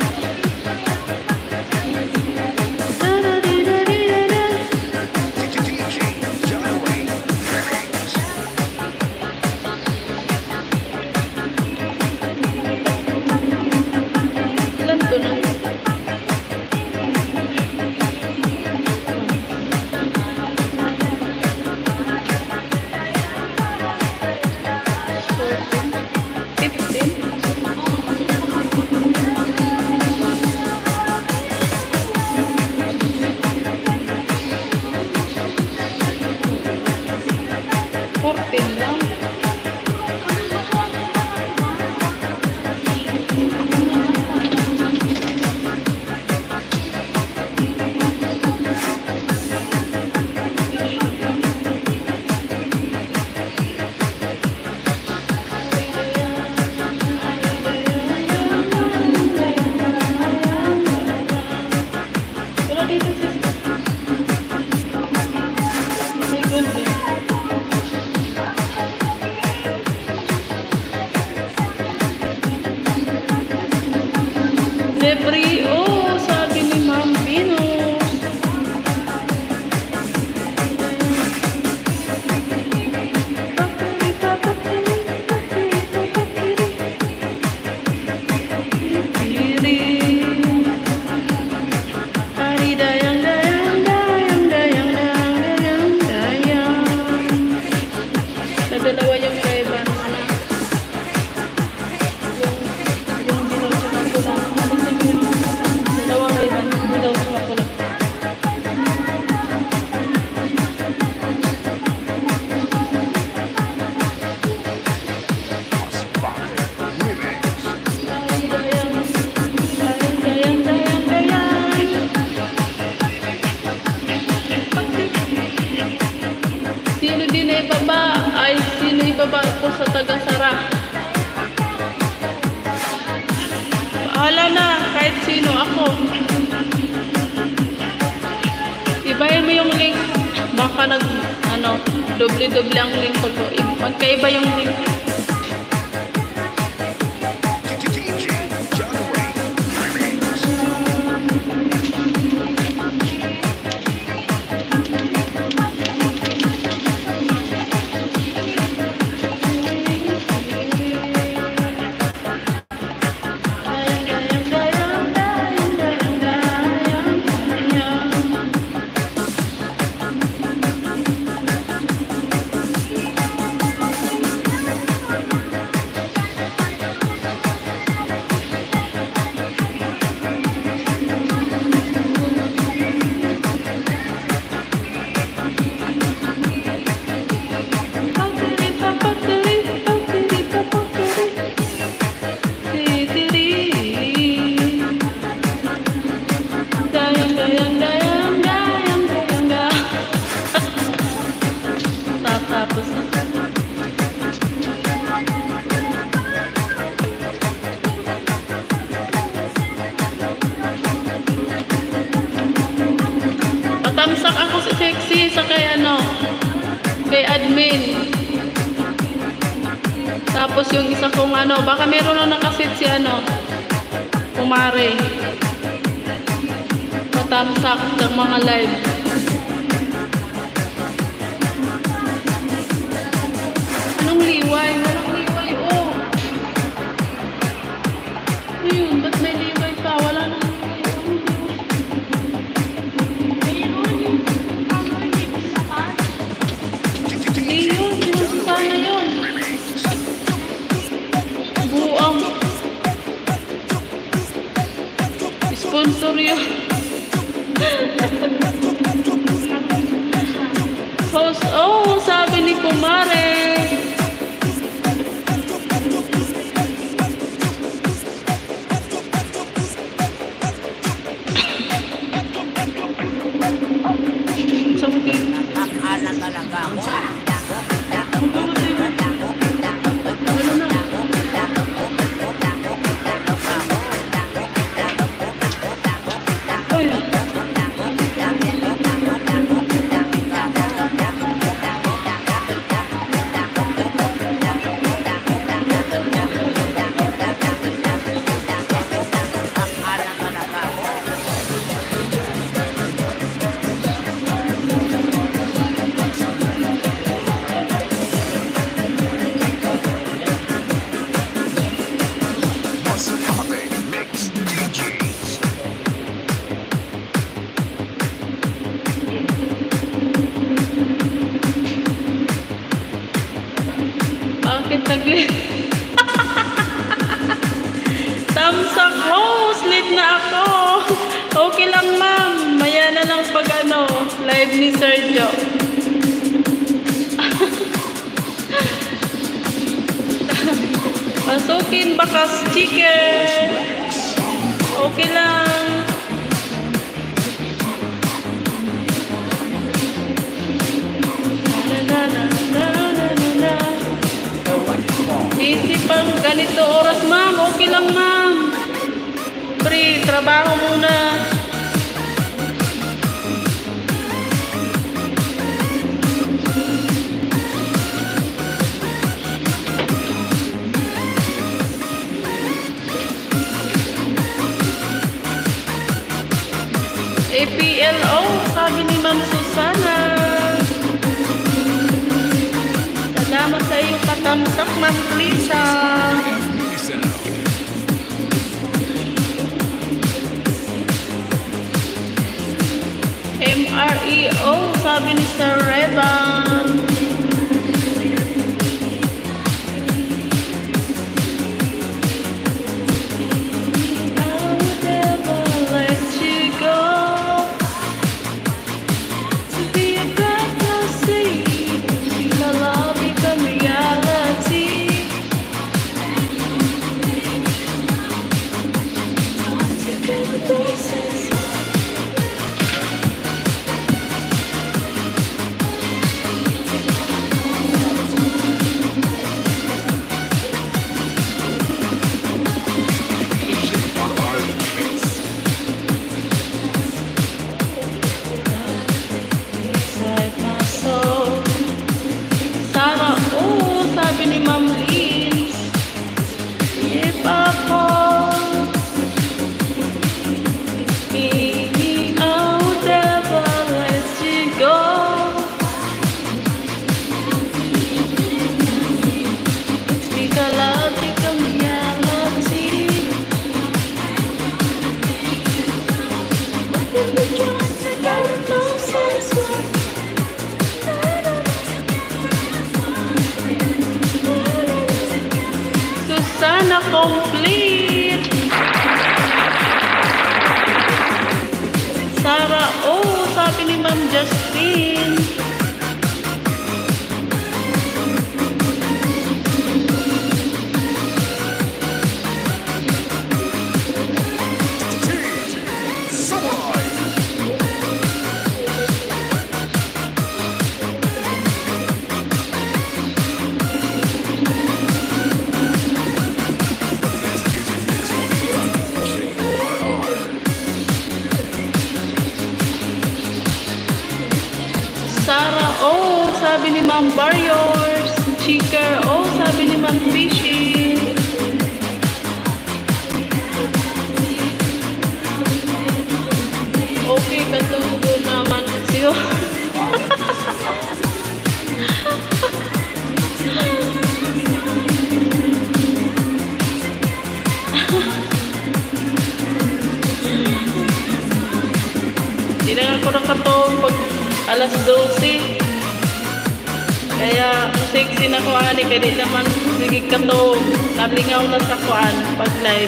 Ilan to na? fourteen lang. Wala dito sis. May gold eh. Debris, oh, sabi ni Ma'am Venus. Hari dayang dayang dayang dayang dayang dayang. Sa dalawa yung kaiba ng anak. Yung dilaw sa pula. Dalawang kaiba, dilaw sa pula. Hari dayang dayang dayang dayang dayang. Sino din ay baba? Ay, sino ibaba ko sa taga-sara? Bahala na, kahit sino ako. Ibahin mo yung link. Baka nag, ano, doble-doble ang link ko. I- Magkaiba yung link. Dayang, dayang, dayang, dayang, dayang, dayang, dayang. Pakiri, papakiri, pakiri, papakiri. Titiri. Dayang, dayang, dayang, dayang, dayang, dayang. Tatapos na. Patamsak ako si Sexy sa kay ano, kay admin. Tapos yung isa kong ano, baka meron na nakasit si ano, kumare. Patamsak ng mga live. Anong liway? Walang liway, oh. Ano yun? Ba't may liway pa? Wala nang liway. Hindi yun. Sinusana yun. Buang. Sponsor yun. Host, oh, sabi ni Kumare. Sa mga na ako. Okay lang, ma'am. Maya na lang pag ano, live ni Sergio. Pasukin bakas chicken. Okay lang. Na, na, na, na, na, na, na. Busy pang ganito oras, ma'am. Okay lang, ma'am. Pre, trabaho muna. A P L O, sabi ni Ma'am Susana. Salamat sa iyong katamsak, Ma'am Lisa. M R E O, sabi ni Sir Revan. Susana complete. Sarah, oh, sabi ni Ma'am Justine. Sarah, oh, sabi ni Ma'am Barrios. Chicker, oh, sabi ni Ma'am Fishy. Okay, katugo naman siyo. Hindi na ako nakatong pag alas dose. Kaya sexy na ko ani kaya di naman sige katong nablingaw na sa kuan pag live.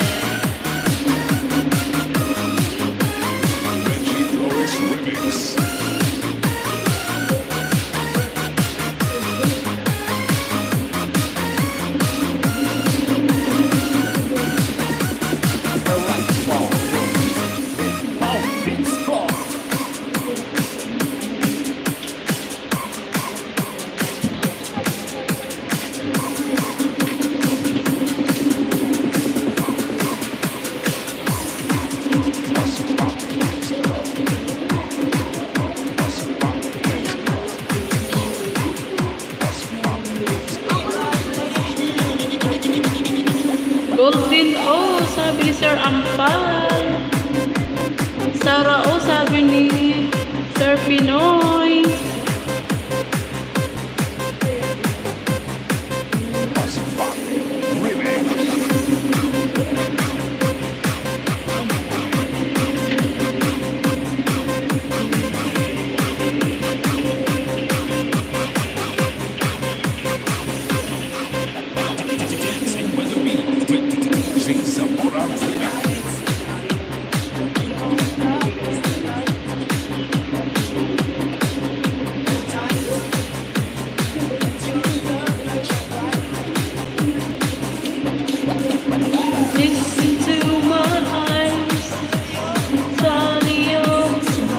Golden, oh, sabi ni Sir Ampal. Sarah, oh, sabi ni Sir Pinoy. Listen to my eyes, Salio.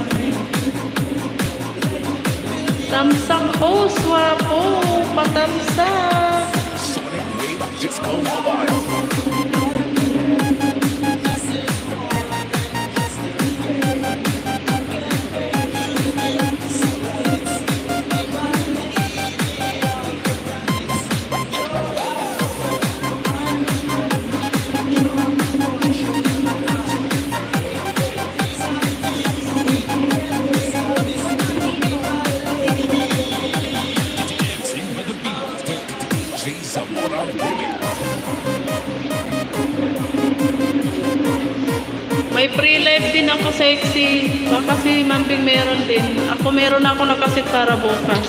Tamsak ko, swapo, patamsak. May pre-live din ako, sexy. Baka si Mambing meron din. Ako meron ako nakasit para bukas.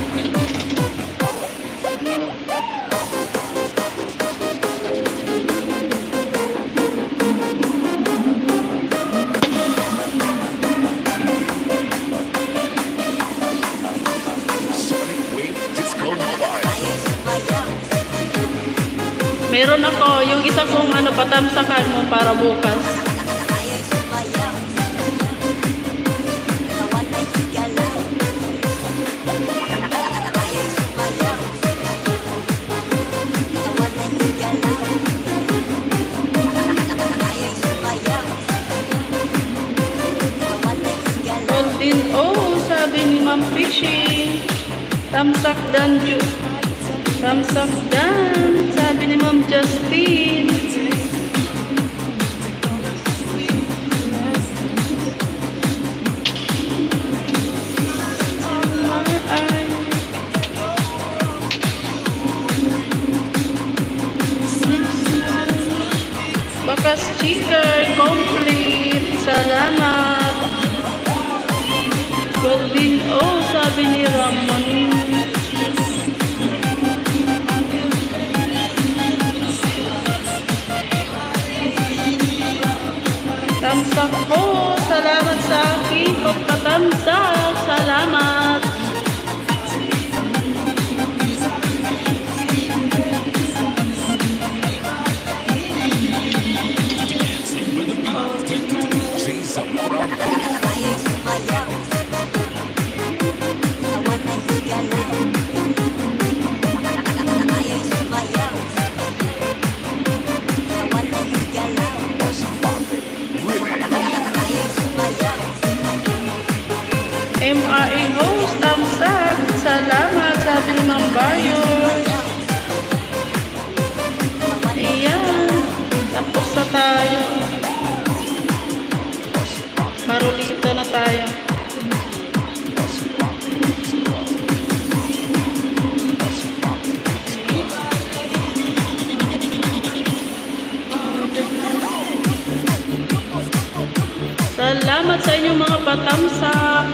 Meron ako, yung isa kong ano, patamsakan mo para bukas. Golden oh, sabi ni Ma'am Fishy. Tamsak dan ju. Tamsak dan, sabi ni Ma'am Justine. Bakas sticker complete. Salamat. Golden oh, sabi ni Ramon. Tamsak ko, salamat sa akin. Pagkatamsak, salamat. M R A host, tamsak, salamat, sabi ni Ma'am Bayos. Ayan, tapos na tayo. Marulito na tayo. Salamat sa inyong mga patamsak.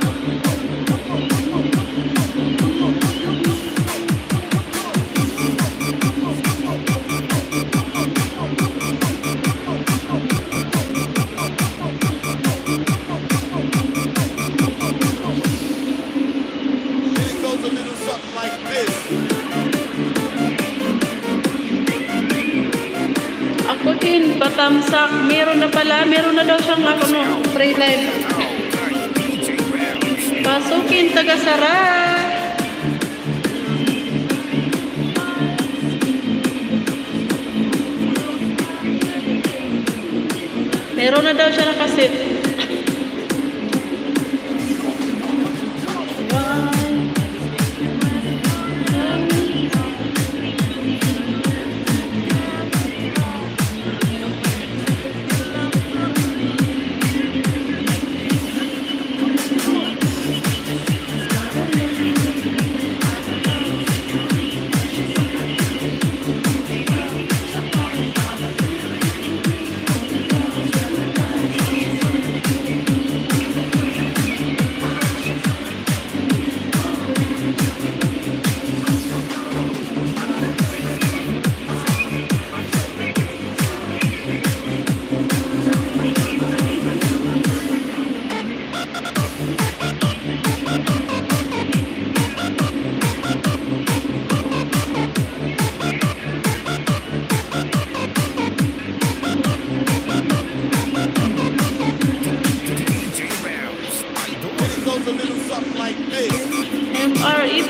Ako din, patamsak. Meron na pala. Meron na daw siyang ako no, free live. Pasukin, taga-sara. Meron na daw siya nakasit.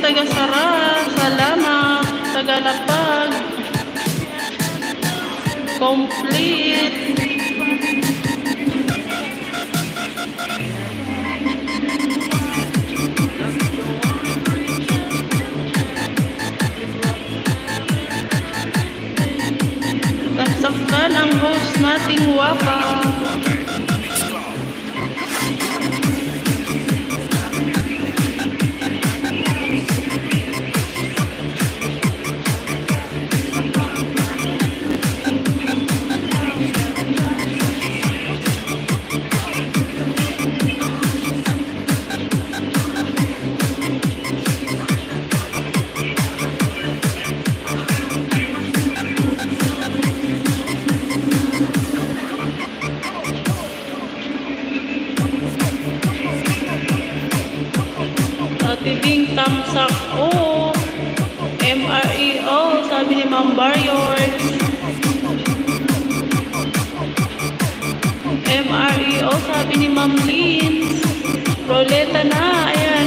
taga-Sara. Salamat. Tagalapag. Complete. Kasaktan ang host nating wapa. Tibing tamsak o M R E O, sabi ni Ma'am Barrios. M R E O, sabi ni Ma'am Lynn. Roleta na, ayan.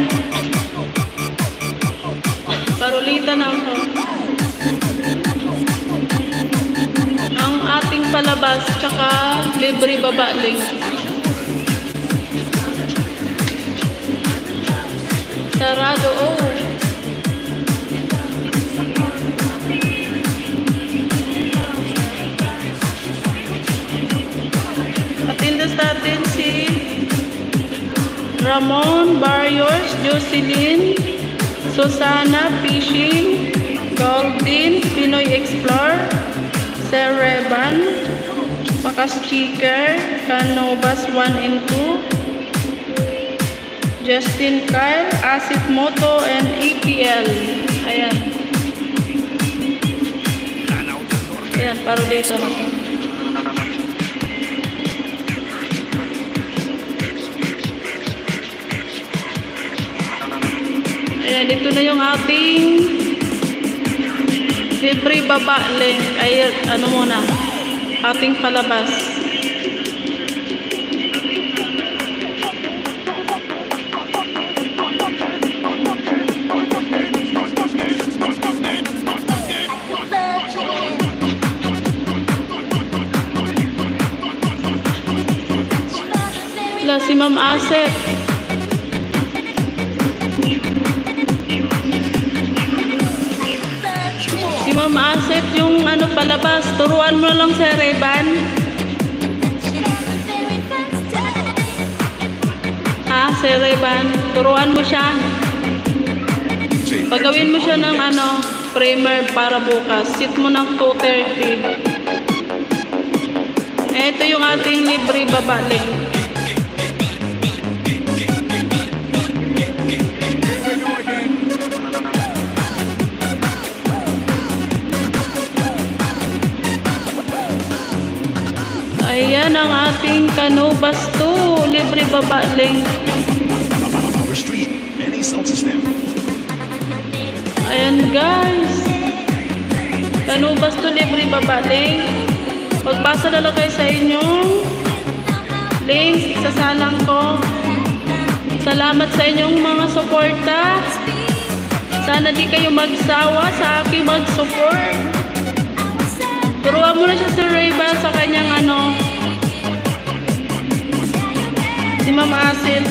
Parolita na ako. Ang ating palabas, tsaka libre babaling. Sarado, oh. Atindas natin si Ramon Barrios, Jocelyn, Susana Fishing, Goldin, Pinoy Explorer, Sir Reban, Makas Chicker, Canovas one and two, Justin Kyle, Asif Moto, and E P L. Ayan. Ayan, paro dito na. Ayan, dito na yung ating libre baba link. Ayan, ano muna, ating palabas. Si Ma'am Asep. Si Ma'am Asep, yung ano palabas, turuan mo lang si Reban. Ha, si Reban, turuan mo siya. Pagawin mo siya ng ano, primer para bukas. Sit mo ng two thirty. Ito yung ating libre babaling. Ayan ang ating Canovas two, libre babaling. Ayan guys, Canovas two, libre babaling. Pagpasa na lang kayo sa inyong link, sasalang ko. Salamat sa inyong mga suporta. Sana di kayo magsawa sa aking mag-support. Turuan mo na siya si Rayba sa kanyang ano, si Ma'am Asil.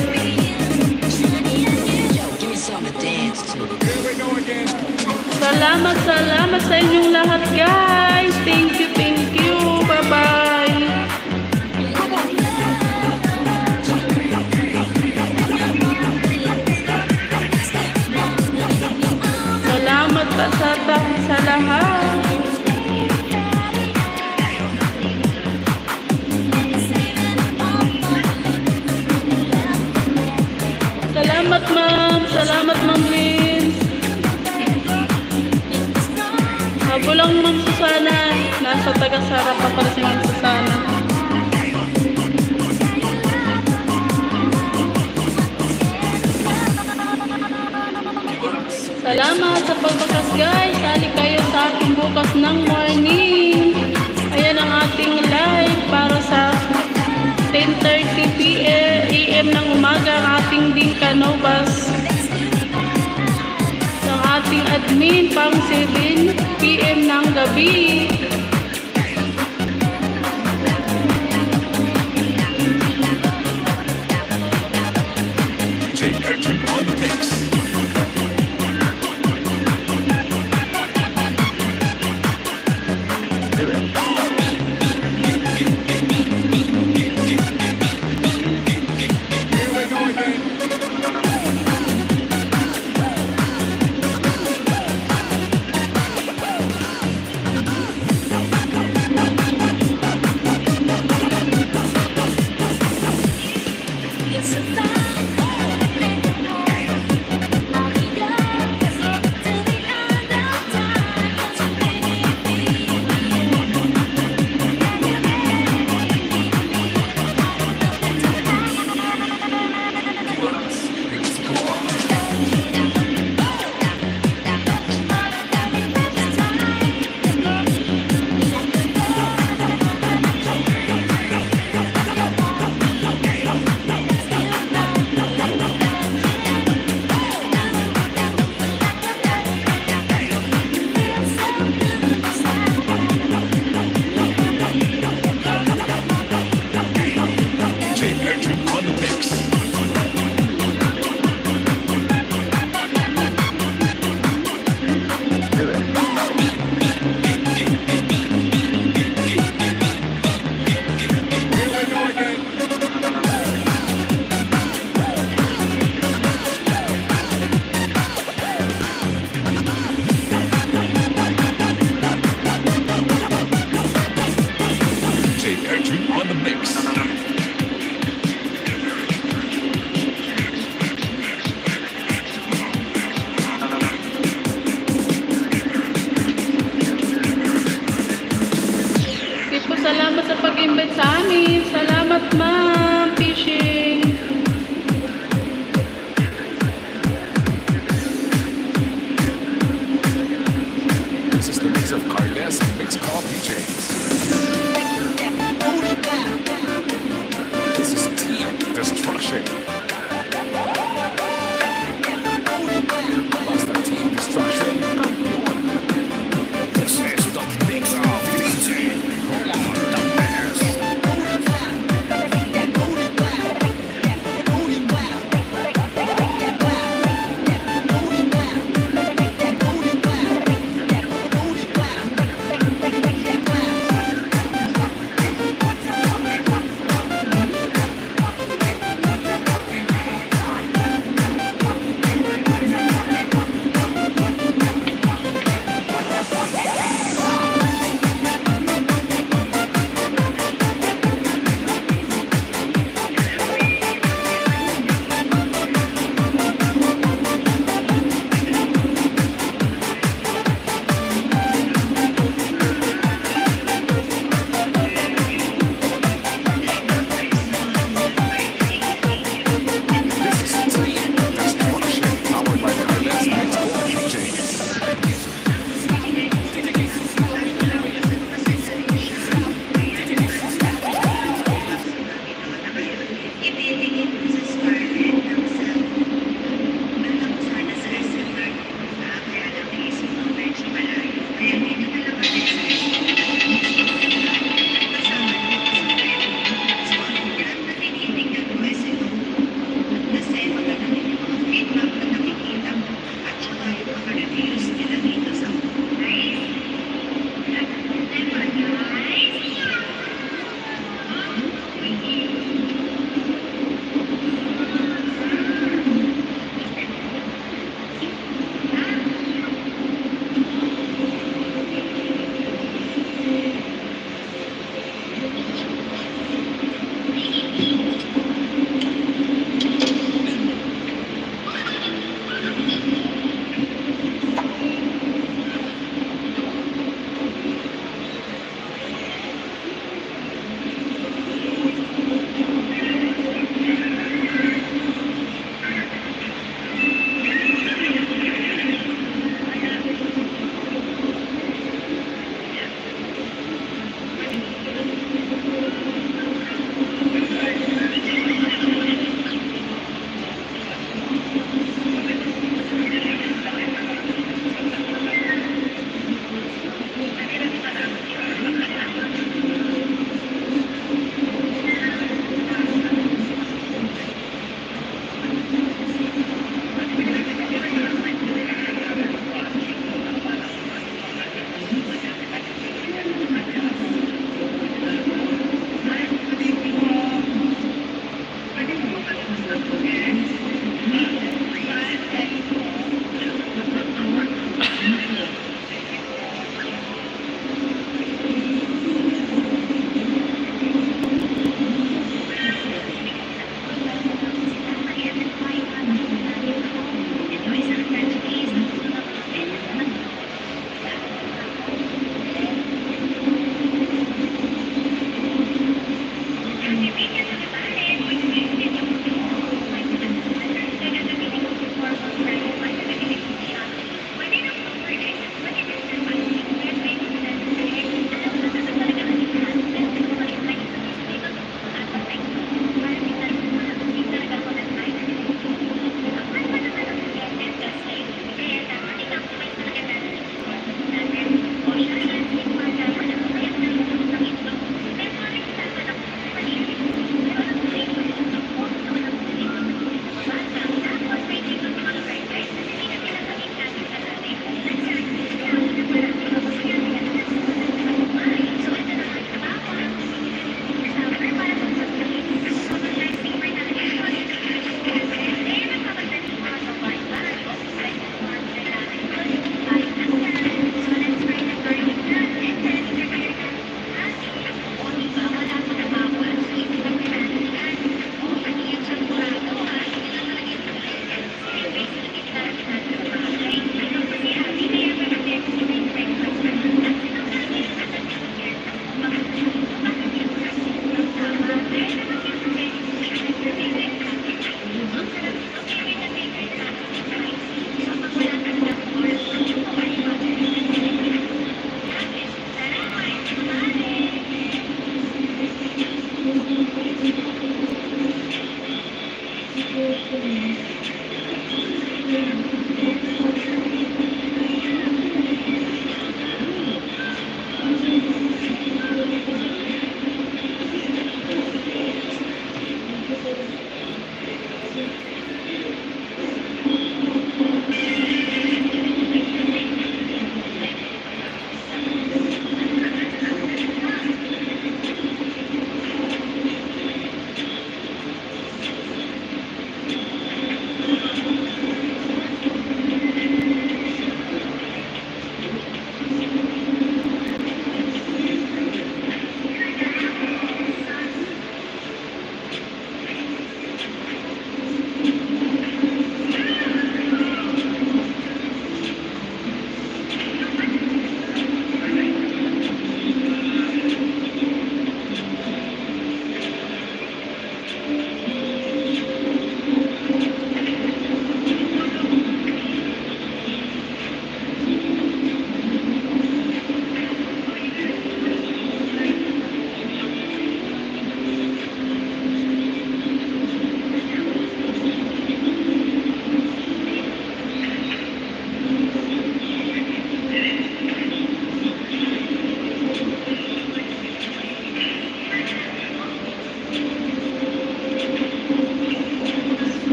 Salamat, salamat sa inyong lahat guys. Thank you, thank you. Bye-bye. Salamat pa sa, sa lahat. Salamat ma'am, salamat ma'am Liz. Habo lang ma'am Susana, nasa taga-Sara pa pala si ma'am Susana. Salamat sa pagbakas guys, sali kayo sa ating bukas ng morning. Ayan ang ating live para sa ten thirty p m ng umaga ang ating din Canovas. admin pang seven p m ng gabi. Salamat sa pag-invite sa amin. Salamat, ma'am. Fishing. This is the mix of Carles and Mix Coffee J.